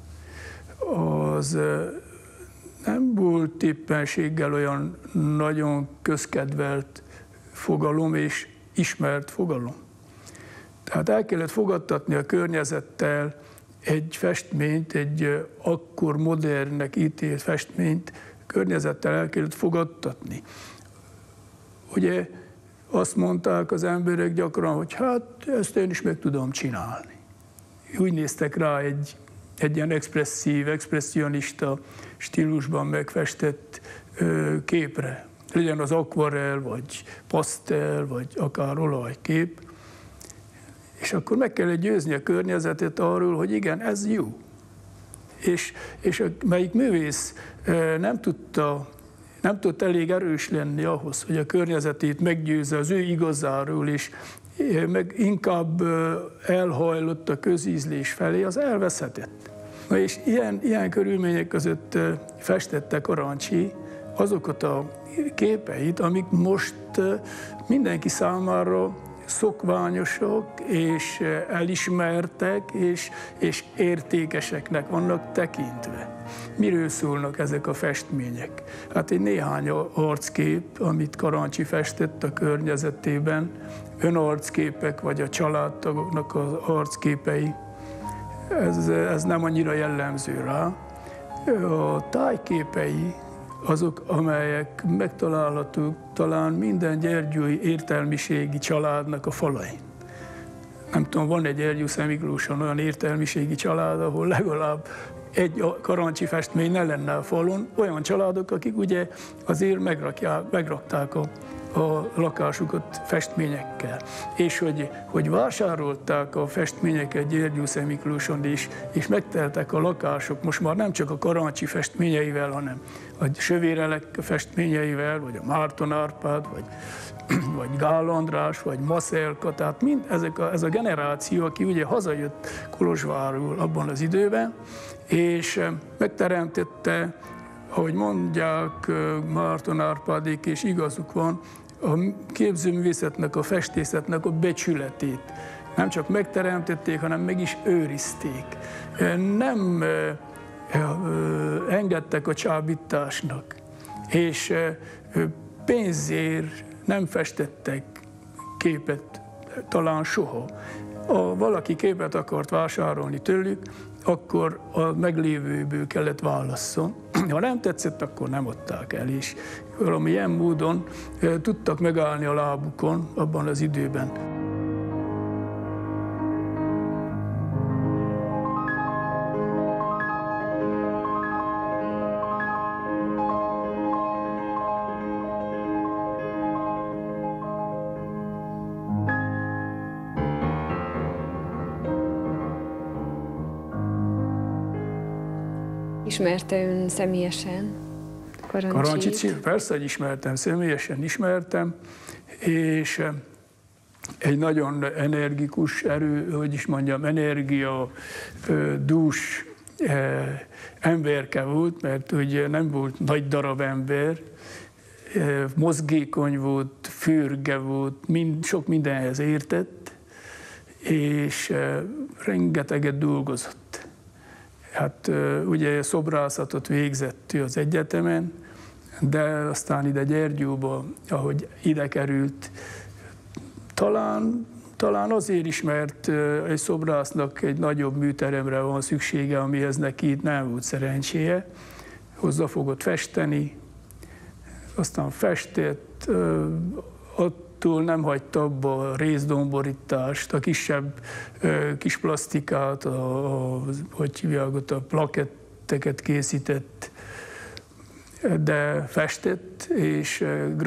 Speaker 11: az nem volt éppenséggel olyan nagyon közkedvelt fogalom és ismert fogalom. Tehát el kellett fogadtatni a környezettel egy festményt, egy akkor modernnek ítélt festményt, környezettel el kellett fogadtatni. Ugye azt mondták az emberek gyakran, hogy hát ezt én is meg tudom csinálni. Úgy néztek rá egy ilyen expresszív, expresszionista stílusban megfestett képre. Legyen az akvarell, vagy pasztel, vagy akár olajkép. És akkor meg kellett győzni a környezetet arról, hogy igen, ez jó. És melyik művész nem tudott elég erős lenni ahhoz, hogy a környezetét meggyőzze az ő igazáról, és meg inkább elhajlott a közízlés felé, az elveszhetett. Na és ilyen körülmények között festette Karancsi azokat a képeit, amik most mindenki számára szokványosok, és elismertek, és értékeseknek vannak tekintve. Miről szólnak ezek a festmények? Hát egy néhány arckép, amit Karancsi festett a környezetében, önarcképek, vagy a családtagoknak az arcképei, ez nem annyira jellemző rá. A tájképei azok, amelyek megtalálhatók talán minden gyergyói értelmiségi családnak a falain. Nem tudom, van egy Gyergyószent Miklóson olyan értelmiségi család, ahol legalább egy Karancsi festmény ne lenne a falon, olyan családok, akik ugye azért megrakták a lakásukat festményekkel. És hogy vásárolták a festményeket Gyergyószent Miklóson is, és megteltek a lakások, most már nem csak a Karancsi festményeivel, hanem a Sövérelek festményeivel, vagy a Márton Árpád, vagy Gál András, vagy Maszelka, tehát mind ez a generáció, aki ugye hazajött Kolozsvárról abban az időben, és megteremtette, ahogy mondják Márton Árpádék, és igazuk van, a képzőművészetnek, a festészetnek a becsületét. Nem csak megteremtették, hanem meg is őrizték. Nem engedtek a csábításnak, és pénzért nem festettek képet, talán soha. Ha valaki képet akart vásárolni tőlük, akkor a meglévőből kellett válasszon. Ha nem tetszett, akkor nem adták el, és valamilyen módon tudtak megállni a lábukon abban az időben.
Speaker 12: Ismerte ön személyesen
Speaker 11: Karancsit? Persze, hogy ismertem, személyesen ismertem, és egy nagyon energikus dús emberke volt, mert ugye nem volt nagy darab ember, mozgékony volt, fürge volt, sok mindenhez értett, és rengeteget dolgozott. Hát ugye szobrászatot végzett ő az egyetemen, de aztán ide Gyergyóba, ahogy ide került, talán azért is, mert egy szobrásznak egy nagyobb műteremre van szüksége, amihez neki itt nem volt szerencséje. Hozzá fogott festeni, aztán festett, attól nem hagyta abba a részdomborítást, a kisebb kis plastikát, hogy hívják ott, a plaketteket készített, de festett, és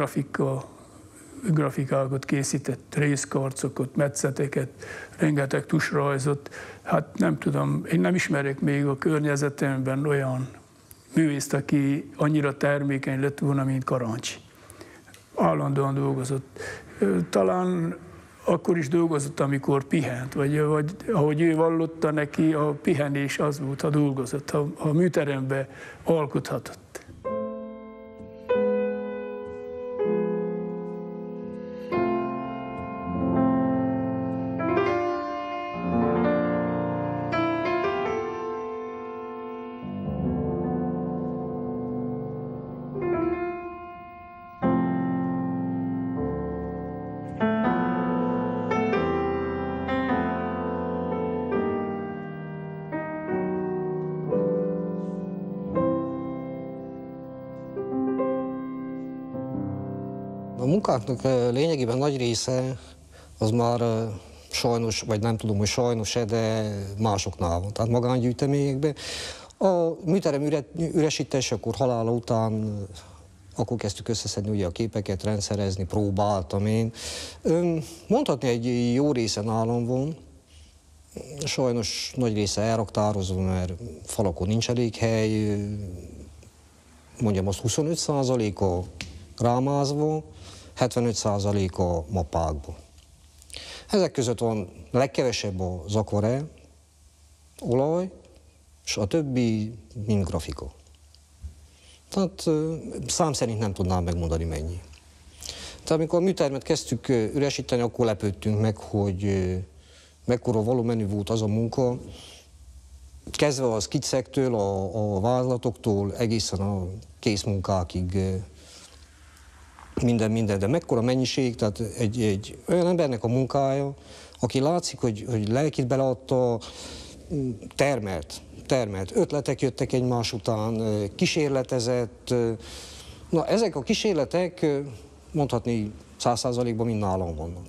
Speaker 11: grafikákat készített, részkarcokat, metszeteket, rengeteg tusrajzot. Hát nem tudom, én nem ismerek még a környezetemben olyan művészt, aki annyira termékeny lett volna, mint Karancsi. Állandóan dolgozott. Talán akkor is dolgozott, amikor pihent, vagy ahogy ő vallotta neki, a pihenés az volt, ha dolgozott, ha a műterembe alkothatott.
Speaker 13: A munkáknak lényegében nagy része az már sajnos, vagy nem tudom, hogy sajnos-e, de másoknál van, tehát magángyűjteményekben. A műterem üresítésekor halála után akkor kezdtük összeszedni ugye a képeket, rendszerezni, próbáltam én. Mondhatni, egy jó része nálam van, sajnos nagy része elraktározva, mert falakon nincs elég hely, mondjam azt 25%-a rámázva, 75%-a mappákban. Ezek között van legkevesebb az akvarell, olaj, és a többi mind grafika. Tehát szám szerint nem tudnám megmondani mennyi. Tehát amikor a műtermet kezdtük üresíteni, akkor lepődtünk meg, hogy mekkora volumenű volt az a munka, kezdve a szkiccektől, a vázlatoktól, egészen a készmunkákig, minden, de mekkora mennyiség, tehát egy olyan embernek a munkája, aki látszik, hogy lelkit beleadta, termelt, ötletek jöttek egymás után, kísérletezett. Na, ezek a kísérletek mondhatni 100%-ban mind nálam vannak.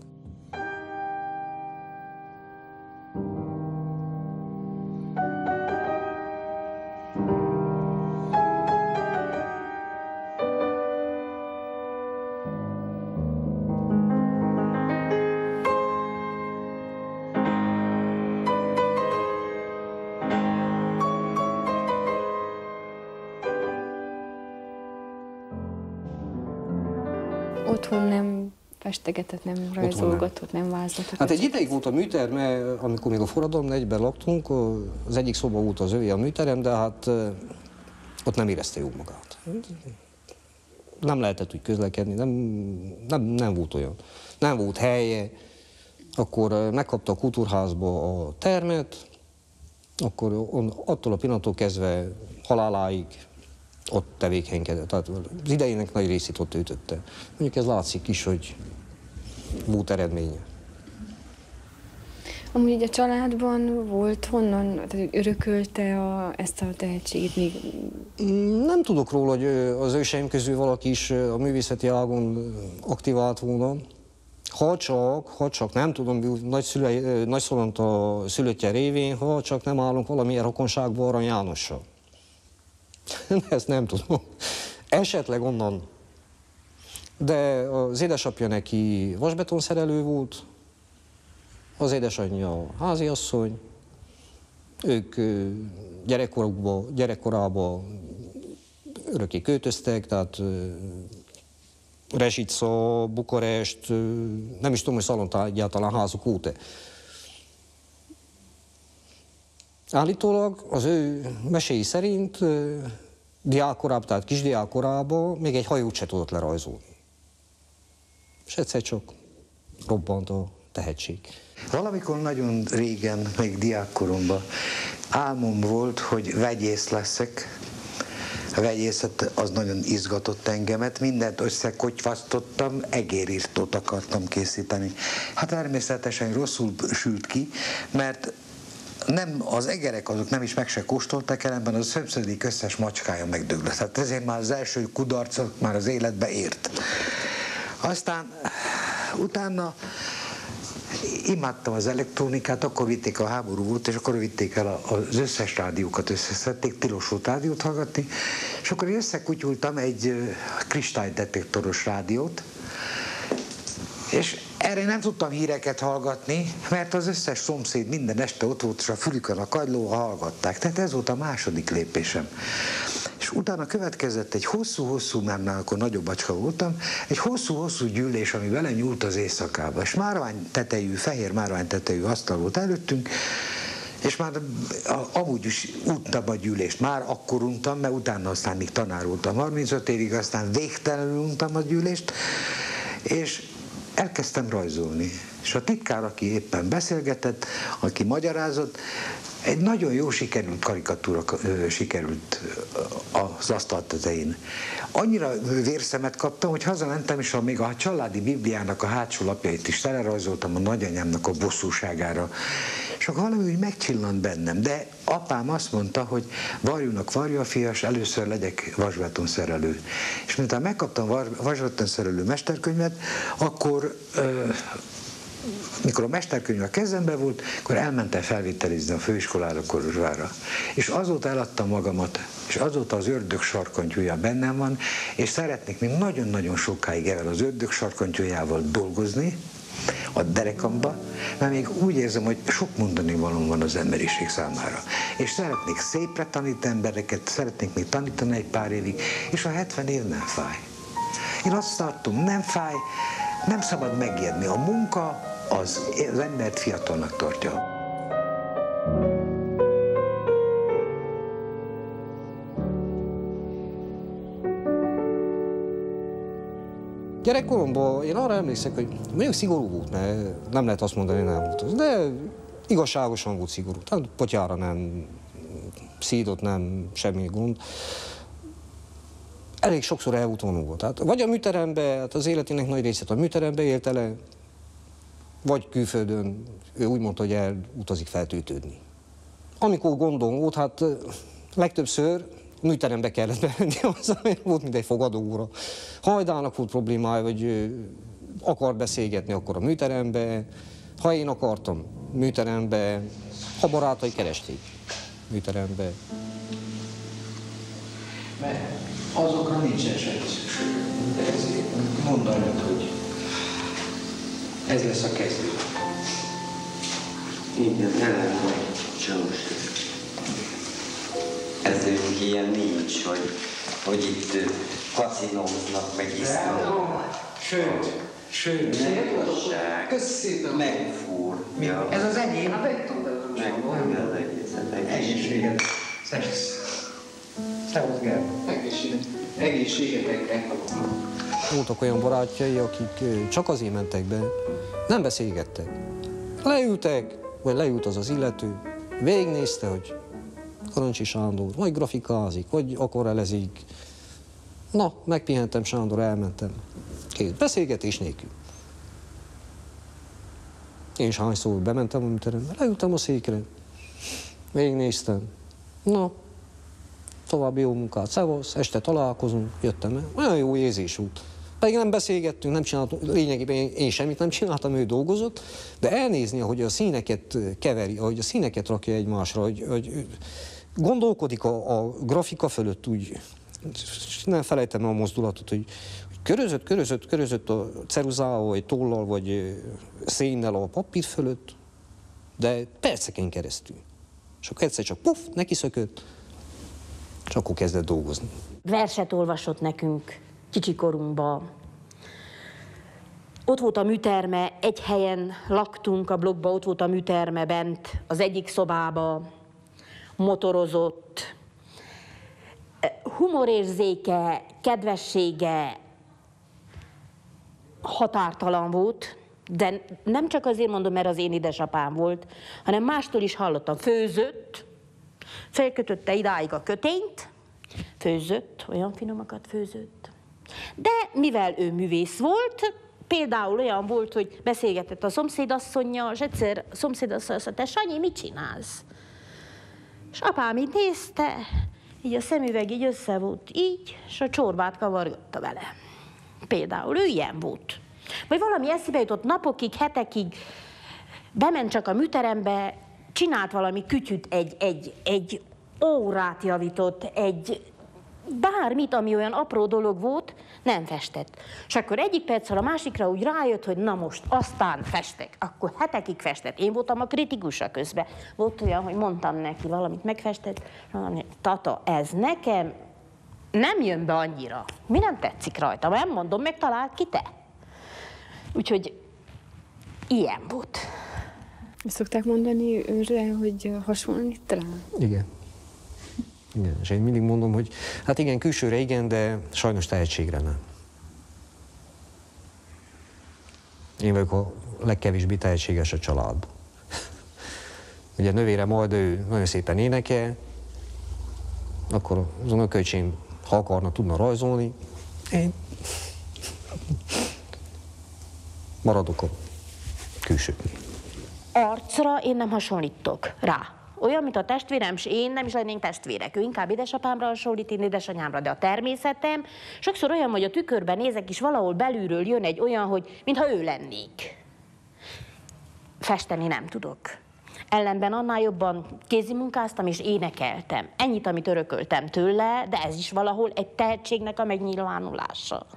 Speaker 12: Otthon nem festegetett, nem rajzolgatott, nem vázlatott.
Speaker 13: Hát egy ideig volt a műterme, amikor még a forradalom 4-ben laktunk, az egyik szoba volt az övé a műterem, de hát ott nem érezte jó magát. Nem lehetett úgy közlekedni, nem volt olyan. Nem volt helye, akkor megkapta a kultúrházba a termet, akkor attól a pillanattól kezdve haláláig ott tevékenykedett. Tehát az idejének nagy részét ott töltötte. Mondjuk ez látszik is, hogy volt eredménye.
Speaker 12: Amúgy a családban volt honnan, tehát örökölte ezt a tehetségét még?
Speaker 13: Nem tudok róla, hogy az őseim közül valaki is a művészeti ágon aktivált volna. Ha csak nem tudom, Nagyszolont a szülöttje révén, ha csak nem állunk valamilyen rokonságban Arany Jánossal. Ezt nem tudom. Esetleg onnan. De az édesapja neki vasbetonszerelő volt, az édesanyja háziasszony, ők gyerekkorában örökké költöztek, tehát Reszica, Bukarest, nem is tudom, hogy Szalonta egyáltalán házuk volt-e. Állítólag az ő meséi szerint diákkorában, tehát kisdiákkorában még egy hajót se tudott lerajzolni. És egyszer csak robbant a tehetség.
Speaker 14: Valamikor nagyon régen, még diákkoromban álmom volt, hogy vegyész leszek. A vegyészet az nagyon izgatott engemet, mindent összekotyvasztottam, egérírtót akartam készíteni. Hát természetesen rosszul sült ki, mert nem, az egerek azok nem is meg se kóstoltak, ellenben az szömszödik összes macskája megdöglött. Hát ezért már az első kudarcot már az életbe ért. Aztán utána imádtam az elektronikát, akkor vitték a háború volt, és akkor vitték el az összes rádiókat, összeszedték, tilos volt rádiót hallgatni, és akkor összekutyultam egy kristálydetektoros rádiót, és erre nem tudtam híreket hallgatni, mert az összes szomszéd minden este ott volt, és a fülükön a kagylóval hallgatták. Tehát ez volt a második lépésem. És utána következett egy hosszú, mert akkor nagyobb bacska voltam, egy hosszú gyűlés, ami vele nyúlt az éjszakába. És fehér márványtetejű asztal volt előttünk, és már amúgy is untam a gyűlést. Már akkor untam, mert utána aztán még tanár voltam 35 évig, aztán végtelenül untam a gyűlést, és elkezdtem rajzolni. És a titkár, aki éppen beszélgetett, aki magyarázott, egy nagyon jó sikerült karikatúra sikerült az asztal tetején. Annyira vérszemet kaptam, hogy hazamentem, és még a családi bibliának a hátsó lapjait is telerajzoltam a nagyanyámnak a bosszúságára. És akkor valami úgy megcsillant bennem, de apám azt mondta, hogy varjúnak varjú a fias, először legyek vasbetonszerelő. És miután megkaptam vasbetonszerelő mesterkönyvet, akkor mikor a mesterkönyv a kezembe volt, akkor elmentem felvételizni a főiskolára, Kolozsvárra. És azóta eladtam magamat, és azóta az ördög sarkantyúja bennem van, és szeretnék még nagyon-nagyon sokáig ezzel az ördög sarkantyújával dolgozni a derekamba, mert még úgy érzem, hogy sok mondani valóm van az emberiség számára. És szeretnék szépre tanítani embereket, szeretnék még tanítani egy pár évig, és a 70 év nem fáj. Én azt tartom, nem fáj, nem szabad megijedni. A munka az embert fiatalnak tartja.
Speaker 13: Gyerekkoromban én arra emlékszek, hogy mondjuk szigorú volt, mert nem lehet azt mondani, nem volt az, de igazságosan volt szigorú. Tehát potyára nem szídott, nem semmi gond. Elég sokszor el volt vonulva. Tehát vagy a műterembe, hát az életének nagy részét a műterembe élte le, vagy külföldön, ő úgy mondta, hogy elutazik feltöltődni. Amikor gondom volt, hát legtöbbször műterembe kellett bevenni hozzá, volt mint egy fogadóóra. Ha hajdának volt problémája, vagy akar beszélgetni, akkor a műterembe. Ha én akartam, műterembe. Ha barátai keresték, műterembe.
Speaker 14: Mert azokra nincsen semmi szükség. De ezért mondd anyag, hogy ez lesz a kezdő.
Speaker 15: Igen, elem vagy, Csausi. Ezünk ilyen nincs, hogy itt kaszinóznak, meg isznak.
Speaker 14: Sőt.
Speaker 15: Megfúrja.
Speaker 14: Ez az enyém.
Speaker 15: Megfúrja az egészet.
Speaker 14: Egészséget. Szervusz, Gerb. Egészségetekre.
Speaker 13: Voltak olyan barátjai, akik csak azért mentek be, nem beszélgettek. Leültek, vagy leült az illető, végignézte, hogy Karancsi Sándor, vagy grafikázik, vagy akvarelezik. Na, megpihentem, Sándor, elmentem. Két beszélgetés nélkül. Én is hányszor bementem a műterembe, leültem a székre, végignéztem. Na, további jó munkát, szevasz, este találkozunk, jöttem el. Olyan jó érzés volt. Pedig nem beszélgettünk, nem csináltunk, lényegében én semmit nem csináltam, ő dolgozott, de elnézni, ahogy a színeket keveri, ahogy a színeket rakja egymásra, hogy gondolkodik a grafika fölött úgy, nem felejtem a mozdulatot, hogy körözött a ceruzával, vagy tollal, vagy szénnel a papír fölött, de perceken keresztül. És akkor egyszer csak puff, neki szökött, és akkor kezdett dolgozni.
Speaker 9: Verset olvasott nekünk kicsikorunkba. Ott volt a műterme, egy helyen laktunk a blokkba, ott volt a műterme bent, az egyik szobába, motorozott. Humorérzéke, kedvessége határtalan volt, de nem csak azért mondom, mert az én édesapám volt, hanem mástól is hallottam. Főzött, felkötötte idáig a kötényt, főzött, olyan finomakat főzött. De mivel ő művész volt, például olyan volt, hogy beszélgetett a szomszédasszonnyal, és egyszer a szomszédasszony azt mondta, te Sanyi, mit csinálsz? És apám így nézte, így a szemüveg így össze volt így, és a csorbát kavargatta vele. Például ő ilyen volt. Vagy valami eszébe jutott napokig, hetekig, bement csak a műterembe, csinált valami kütyüt, egy órát javított, egy bármit, ami olyan apró dolog volt, nem festett. És akkor egyik perccel a másikra úgy rájött, hogy na most, aztán festek. Akkor hetekig festett. Én voltam a kritikusa közben. Volt olyan, hogy mondtam neki valamit, megfestett, és mondtam, tata, ez nekem nem jön be annyira. Mi nem tetszik rajta? Nem mondom, megtalált ki te. Úgyhogy ilyen volt.
Speaker 12: Szokták mondani őre, hogy hasonlít rá?
Speaker 13: Igen. Igen, és én mindig mondom, hogy hát igen, külsőre igen, de sajnos tehetségre nem. Én vagyok a legkevésbé tehetséges a családban. Ugye nővére majd ő nagyon szépen énekel, akkor az unokaöcsém, ha akarna, tudna rajzolni. Én maradok a külsőknél.
Speaker 9: Arcra én nem hasonlítok rá. Olyan, mint a testvérem, és én nem is lennénk testvérek. Ő inkább édesapámra hasonlít, én édesanyámra, de a természetem sokszor olyan, hogy a tükörben nézek, és valahol belülről jön egy olyan, hogy mintha ő lennék. Festeni nem tudok. Ellenben annál jobban kézimunkáztam és énekeltem. Ennyit, amit örököltem tőle, de ez is valahol egy tehetségnek a megnyilvánulása.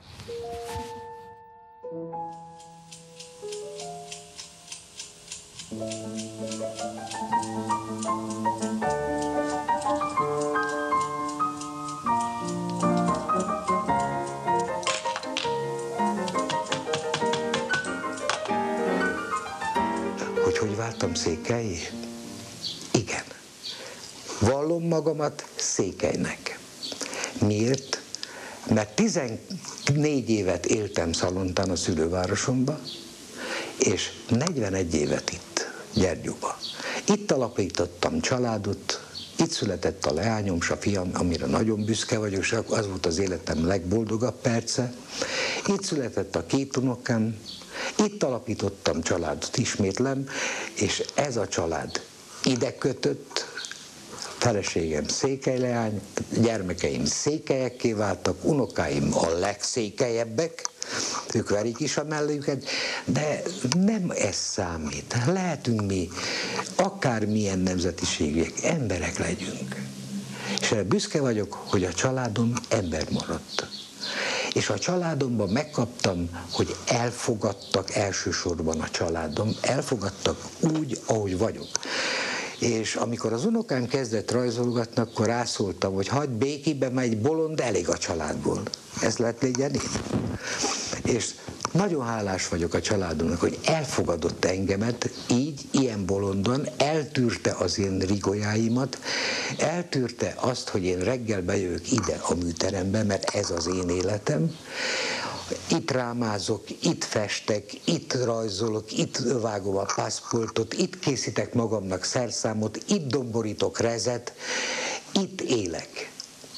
Speaker 14: Hogy váltam Székelyé? Igen. Vallom magamat Székelynek. Miért? Mert 14 évet éltem Szalontán a szülővárosomba, és 41 évet itt, Gyergyóba. Itt alapítottam családot, itt született a leányom, és a fiam, amire nagyon büszke vagyok, és az volt az életem legboldogabb perce. Itt született a 2 unokám, itt alapítottam családot, ismétlem, és ez a család ide kötött, feleségem székelyleány, gyermekeim székelyekké váltak, unokáim a legszékelyebbek, ők verik is a mellőket, de nem ez számít. Lehetünk mi akármilyen nemzetiségűek, emberek legyünk. És erre büszke vagyok, hogy a családom ember maradt. És a családomban megkaptam, hogy elfogadtak elsősorban a családom, elfogadtak úgy, ahogy vagyok. És amikor az unokám kezdett rajzolgatni, akkor rászóltam, hogy hagyd békébe, mert egy bolond elég a családból. Ez lehet legyen én. És nagyon hálás vagyok a családomnak, hogy elfogadott engemet így, ilyen bolondon, eltűrte az én rigolyáimat, eltűrte azt, hogy én reggel bejövök ide a műterembe, mert ez az én életem. Itt rámázok, itt festek, itt rajzolok, itt vágom a pászpoltot, itt készítek magamnak szerszámot, itt domborítok rezet, itt élek.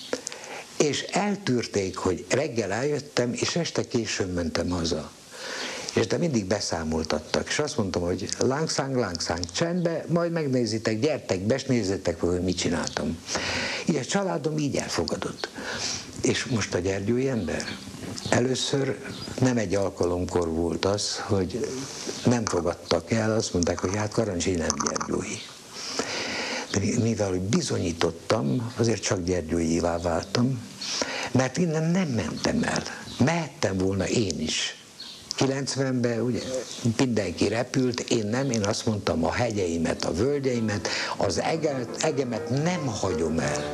Speaker 14: És eltűrték, hogy reggel eljöttem, és este későn mentem haza. És de mindig beszámoltattak, és azt mondtam, hogy lángszáng, csendbe, majd megnézitek, gyertek be, és nézzétek, hogy mit csináltam. Így a családom így elfogadott. És most a gyergyói ember. Először nem egy alkalomkor volt az, hogy nem fogadtak el, azt mondták, hogy hát Karancsi nem gyergyói. De mivel hogy bizonyítottam, azért csak gyergyóivá váltam, mert innen nem mentem el. Mehettem volna én is. 90-ben ugye mindenki repült, én nem, én azt mondtam, a hegyeimet, a völgyeimet, az egemet nem hagyom el.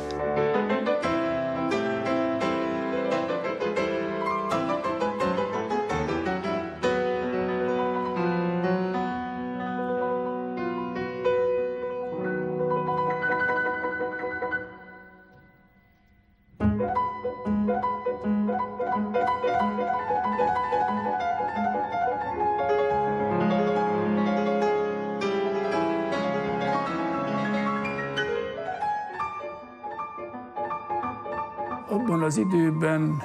Speaker 11: Abban az időben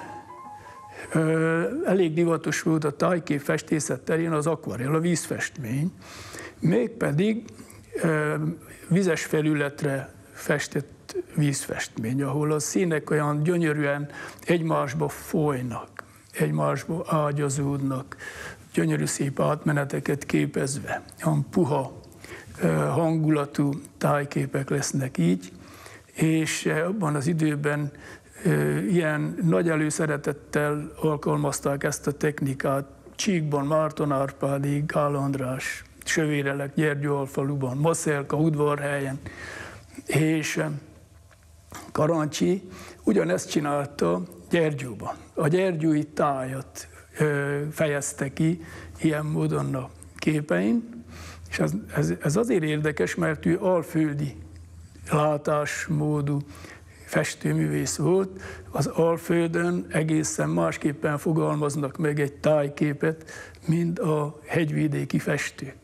Speaker 11: elég divatos volt a tájkép festészet terén az akvarell, a vízfestmény, mégpedig vizes felületre festett vízfestmény, ahol a színek olyan gyönyörűen egymásba folynak, egymásba ágyazódnak, gyönyörű szép átmeneteket képezve, olyan puha hangulatú tájképek lesznek így, és abban az időben ilyen nagy előszeretettel alkalmazták ezt a technikát Csíkban, Márton Árpádig, Gál András, Sövérelek, Gyergyóalfaluban, Maszelka, Udvarhelyen, és Karancsi ugyanezt csinálta Gyergyóban. A gyergyói tájat fejezte ki ilyen módon a képein, és ez azért érdekes, mert ő alföldi látásmódú festőművész volt, az Alföldön egészen másképpen fogalmaznak meg egy tájképet, mint a hegyvidéki festők.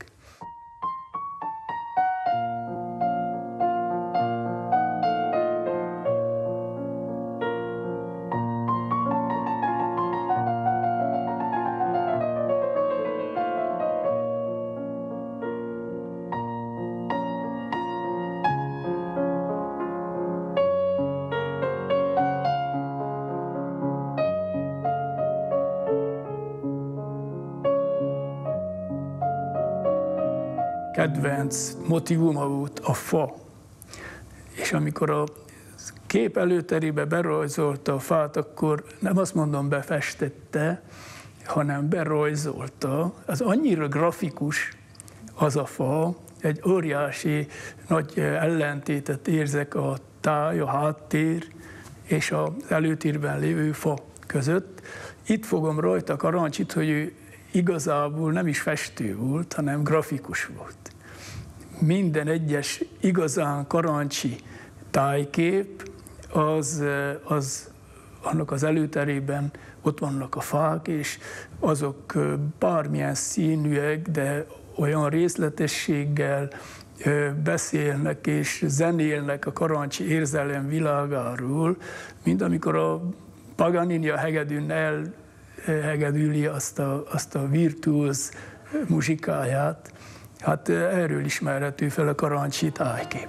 Speaker 11: Kedvenc motívuma volt a fa. És amikor a kép előterébe berajzolta a fát, akkor nem azt mondom befestette, hanem berajzolta. Az annyira grafikus az a fa, egy óriási nagy ellentétet érzek a táj, a háttér és az előtérben lévő fa között. Itt fogom rajta Karancsit, hogy ő igazából nem is festő volt, hanem grafikus volt. Minden egyes igazán Karancsi tájkép az annak az előterében ott vannak a fák, és azok bármilyen színűek, de olyan részletességgel beszélnek és zenélnek a karancsi érzelem világáról, mint amikor a Paganini a hegedűn elhegedüli azt a virtuóz muzsikáját. Hát erről ismerhető fel a karancsi tájkép.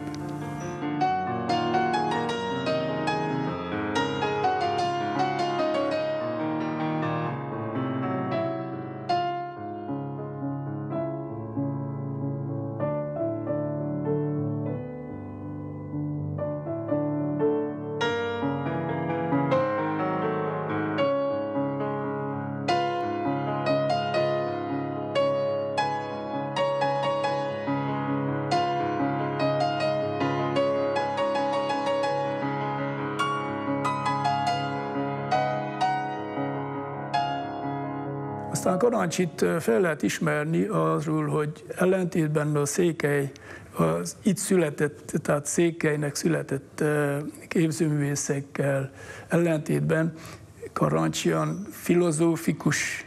Speaker 11: Aztán Karancsit fel lehet ismerni arról, hogy ellentétben a Székely, az itt született, tehát Székelynek született képzőművészekkel ellentétben Karancsian filozófikus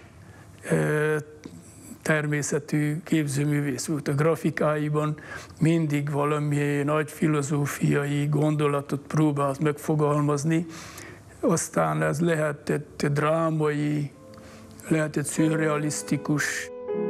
Speaker 11: természetű képzőművész volt. A grafikáiban mindig valami nagy filozófiai gondolatot próbált megfogalmazni, aztán ez lehetett drámai, lehetett szürrealisztikus.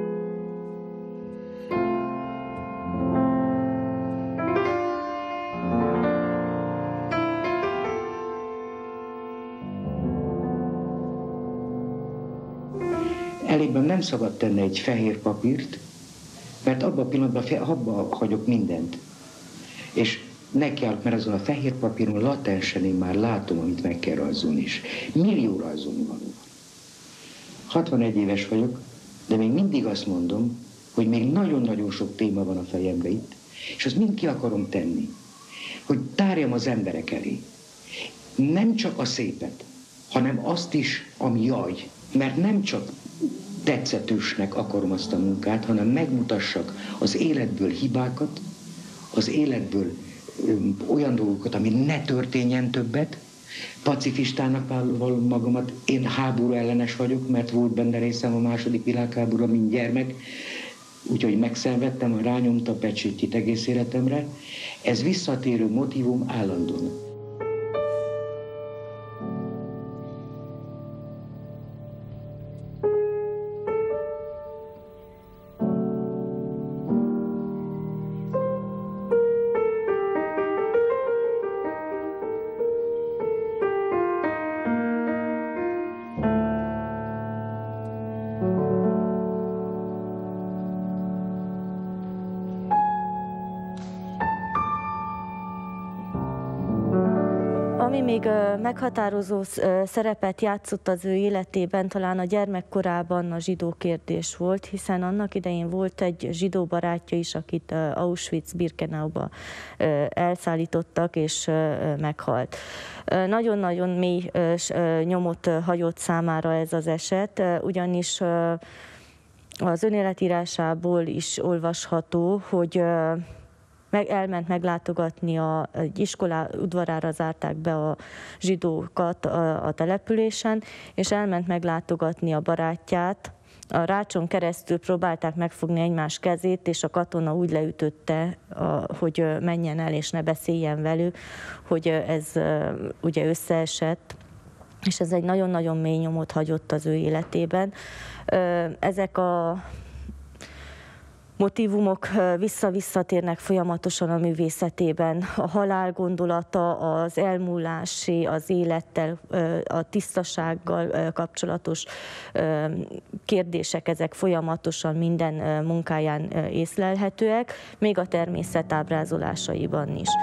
Speaker 16: Elégben nem szabad tenni egy fehér papírt, mert abban a pillanatban abba hagyok mindent. És nekiállok, mert azon a fehér papíron latensen én már látom, amit meg kell rajzolni is. Millió rajzolni való. 61 éves vagyok, de még mindig azt mondom, hogy még nagyon-nagyon sok téma van a fejembe itt, és azt mind ki akarom tenni, hogy tárjam az emberek elé. Nem csak a szépet, hanem azt is, ami jaj, mert nem csak tetszetősnek akarom azt a munkát, hanem megmutassak az életből hibákat, az életből olyan dolgokat, ami ne történjen többet. Pacifistának vallom magamat, én háború ellenes vagyok, mert volt benne részem a második világháborúra, mint gyermek, úgyhogy megszenvedtem, rányomta a pecsétjét egész életemre. Ez visszatérő motívum állandóan.
Speaker 10: Ami még meghatározó szerepet játszott az ő életében, talán a gyermekkorában a zsidó kérdés volt, hiszen annak idején volt egy zsidó barátja is, akit Auschwitz-Birkenauba elszállítottak, és meghalt. Nagyon-nagyon mély nyomot hagyott számára ez az eset, ugyanis az önéletírásából is olvasható, hogy elment meglátogatni egy iskolá udvarára zárták be a zsidókat a településen, és elment meglátogatni a barátját. A rácson keresztül próbálták megfogni egymás kezét, és a katona úgy leütötte, hogy menjen el és ne beszéljen velük, hogy ez ugye összeesett, és ez egy nagyon-nagyon mély nyomot hagyott az ő életében. Ezek a motívumok visszatérnek folyamatosan a művészetében. A halál gondolata, az elmúlásé, az élettel, a tisztasággal kapcsolatos kérdések, ezek folyamatosan minden munkáján észlelhetőek, még a természet ábrázolásaiban is.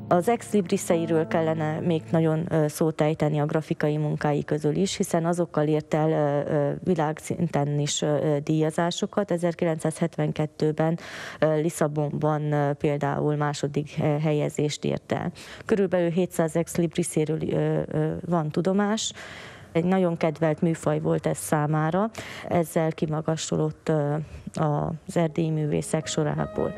Speaker 10: Az ex libriseiről kellene még nagyon szót ejteni a grafikai munkái közül is, hiszen azokkal ért el világszinten is díjazásokat. 1972-ben Lisszabonban például második helyezést ért el. Körülbelül 700 ex libriséről van tudomás. Egy nagyon kedvelt műfaj volt ez számára, ezzel kimagasolott az erdélyi művészek sorából.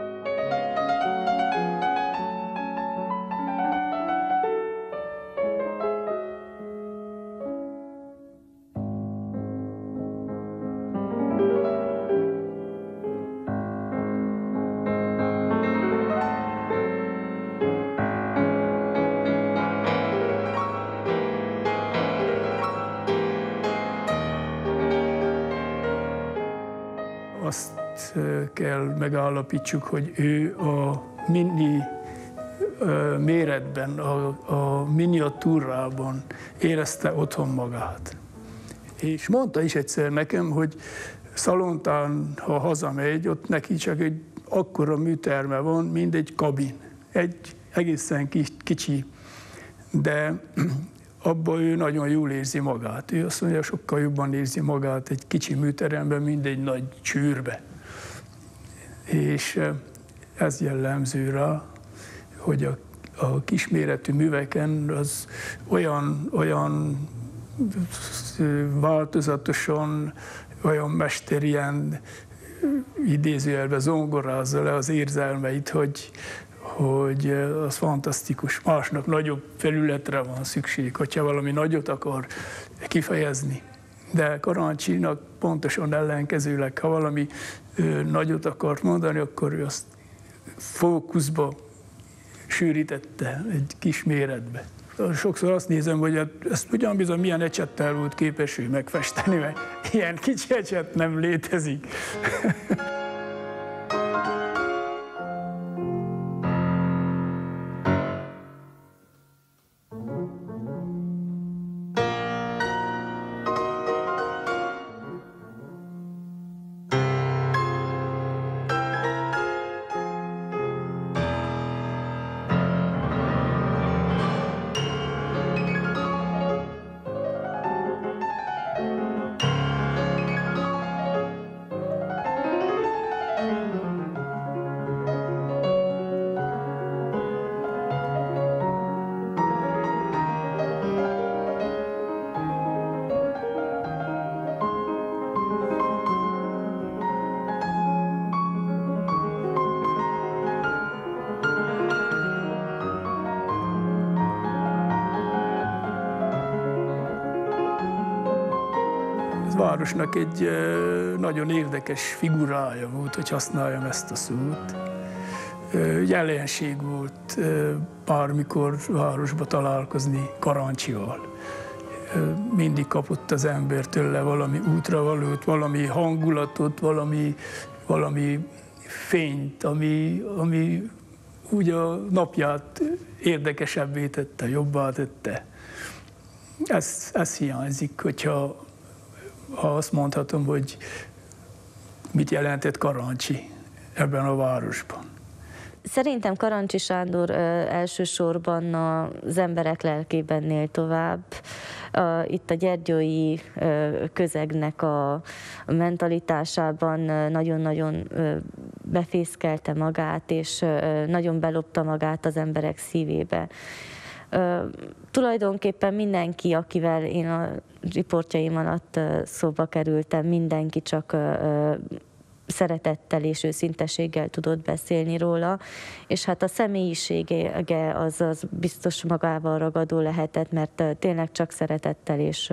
Speaker 11: Azt kell megállapítsuk, hogy ő a mini méretben, a miniatúrában érezte otthon magát. És mondta is egyszer nekem, hogy Szalontán, ha hazamegy, ott neki csak egy akkora műterme van, mint egy kabin. Egy egészen kicsi, de abban ő nagyon jól érzi magát. Ő azt mondja, sokkal jobban érzi magát egy kicsi műteremben, mint egy nagy csűrbe. És ez jellemző rá, hogy a kisméretű műveken az olyan változatosan, olyan mesterien idézőjelben zongorázza le az érzelmeit, hogy az fantasztikus. Másnak nagyobb felületre van szükség, hogyha valami nagyot akar kifejezni. De Karancsinak pontosan ellenkezőleg, ha valami nagyot akart mondani, akkor ő azt fókuszba sűrítette egy kis méretbe. Sokszor azt nézem, hogy ezt ugyan bizony milyen ecsettel volt képes ő megfesteni, mert ilyen kicsi ecset nem létezik. Városnak egy nagyon érdekes figurája volt, hogy használjam ezt a szót. Jelenség volt bármikor városba találkozni Karancsival. Mindig kapott az ember tőle valami útravalót, valami hangulatot, valami fényt, ami úgy a napját érdekesebbé tette, jobbá tette. Ez hiányzik, hogyha azt mondhatom, hogy mit jelentett Karancsi ebben a városban.
Speaker 10: Szerintem Karancsi Sándor elsősorban az emberek lelkében él tovább. Itt a gyergyói közegnek a mentalitásában nagyon-nagyon befészkelte magát, és nagyon belopta magát az emberek szívébe. Tulajdonképpen mindenki, akivel én a riportjaim alatt szóba kerültem, mindenki csak szeretettel és őszinteséggel tudott beszélni róla, és hát a személyisége az biztos magával ragadó lehetett, mert tényleg csak szeretettel és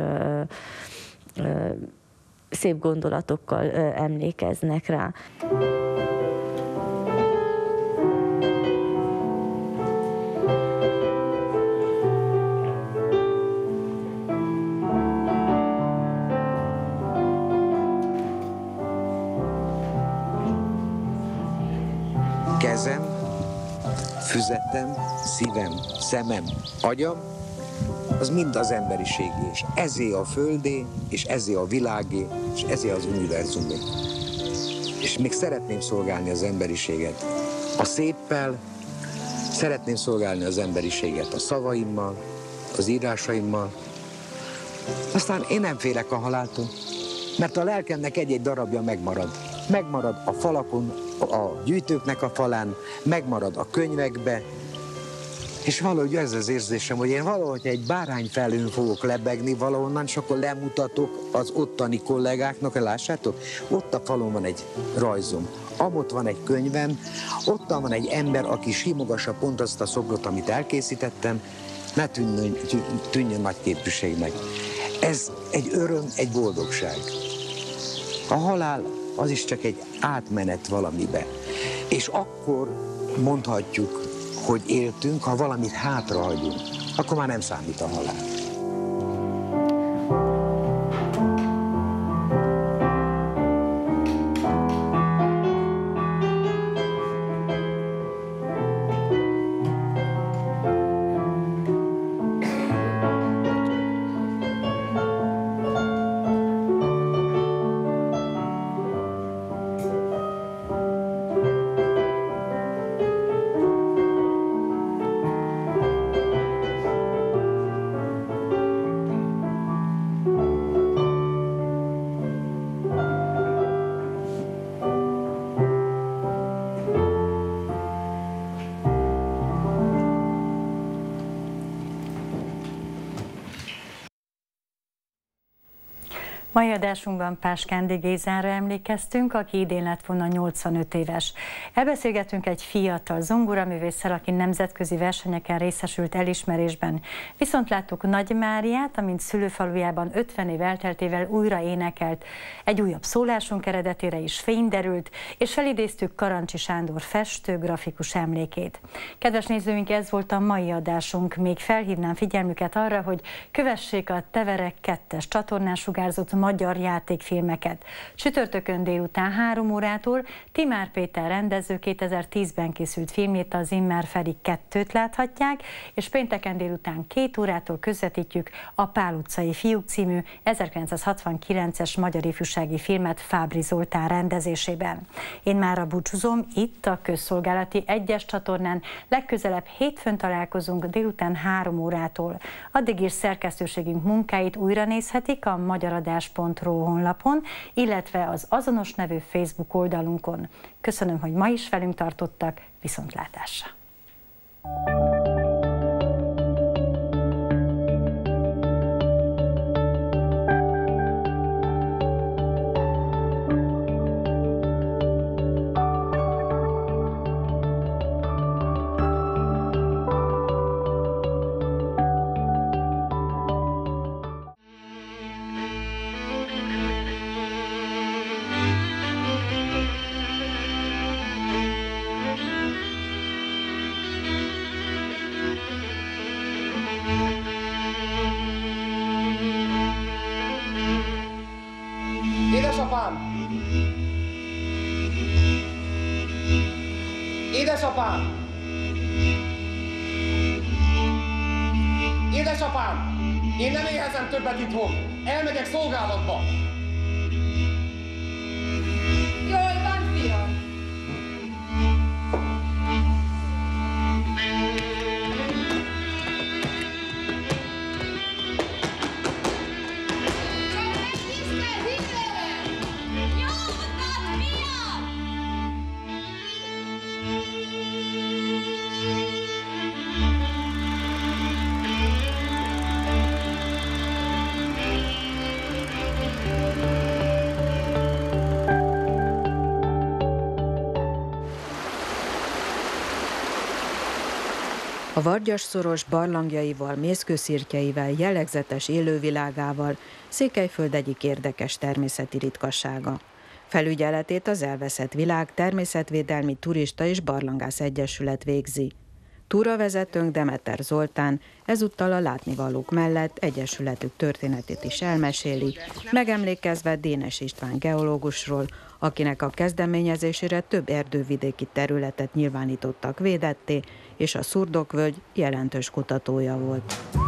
Speaker 10: szép gondolatokkal emlékeznek rá.
Speaker 14: Kezem, füzetem, szívem, szemem, agyam, az mind az emberiségé, és ezé a földé, és ezé a világé, és ezé az univerzumé. És még szeretném szolgálni az emberiséget a széppel, Szeretném szolgálni az emberiséget a szavaimmal, az írásaimmal. Aztán én nem félek a haláltól, mert a lelkemnek egy-egy darabja megmarad. Megmarad a falakon, a gyűjtőknek a falán, megmarad a könyvekbe, és valahogy ez az érzésem, hogy én valahogy egy bárányfelhőn fogok lebegni valahonnan, és akkor lemutatok az ottani kollégáknak, lássátok, ott a falon van egy rajzom, amott van egy könyvem, ottan van egy ember, aki simogassa pont azt a szobrot, amit elkészítettem, ne tűnjön nagy képviségnek. Ez egy öröm, egy boldogság. A halál az is csak egy átmenet valamibe. És akkor mondhatjuk, hogy éltünk, ha valamit hátrahagyunk, akkor már nem számít a halál.
Speaker 1: Mai adásunkban Páskándi Gézára emlékeztünk, aki idén lett volna 85 éves. Elbeszélgetünk egy fiatal zongoraművésszel, aki nemzetközi versenyeken részesült elismerésben. Viszont láttuk Nagy Máriát, amint szülőfalujában 50 év elteltével újra énekelt. Egy újabb szólásunk eredetére is fény derült, és felidéztük Karancsi Sándor festő, grafikus emlékét. Kedves nézőink, ez volt a mai adásunk. Még felhívnám figyelmüket arra, hogy kövessék a Teverek 2-es csatornán sugárzott magyar játékfilmeket. Csütörtökön délután 3 órától Timár Péter rendező 2010-ben készült filmjét, az Immár Feri 2-t láthatják, és pénteken délután 2 órától közvetítjük a Pál utcai fiúk című 1969-es magyar ifjúsági filmet Fábri Zoltán rendezésében. Én mára búcsúzom itt a Közszolgálati 1-es csatornán, legközelebb hétfőn találkozunk délután 3 órától. Addig is szerkesztőségünk munkáit újra nézhetik a magyaradás.ru honlapon, illetve az azonos nevű Facebook oldalunkon. Köszönöm, hogy ma is velünk tartottak, viszontlátásra!
Speaker 17: Édesapám! Édesapám! Édesapám! Én nem éhezem többet itthon. Elmegyek szolgálatba.
Speaker 5: Jól van, fiam!
Speaker 18: A Vargyas-szoros barlangjaival, mészkőszirtjeivel, jellegzetes élővilágával Székelyföld egyik érdekes természeti ritkasága. Felügyeletét az Elveszett Világ Természetvédelmi Turista és Barlangász Egyesület végzi. Túravezetőnk Demeter Zoltán ezúttal a látnivalók mellett egyesületük történetét is elmeséli, megemlékezve Dénes István geológusról, akinek a kezdeményezésére több erdővidéki területet nyilvánítottak védetté, és a Szurdok-völgy jelentős kutatója volt.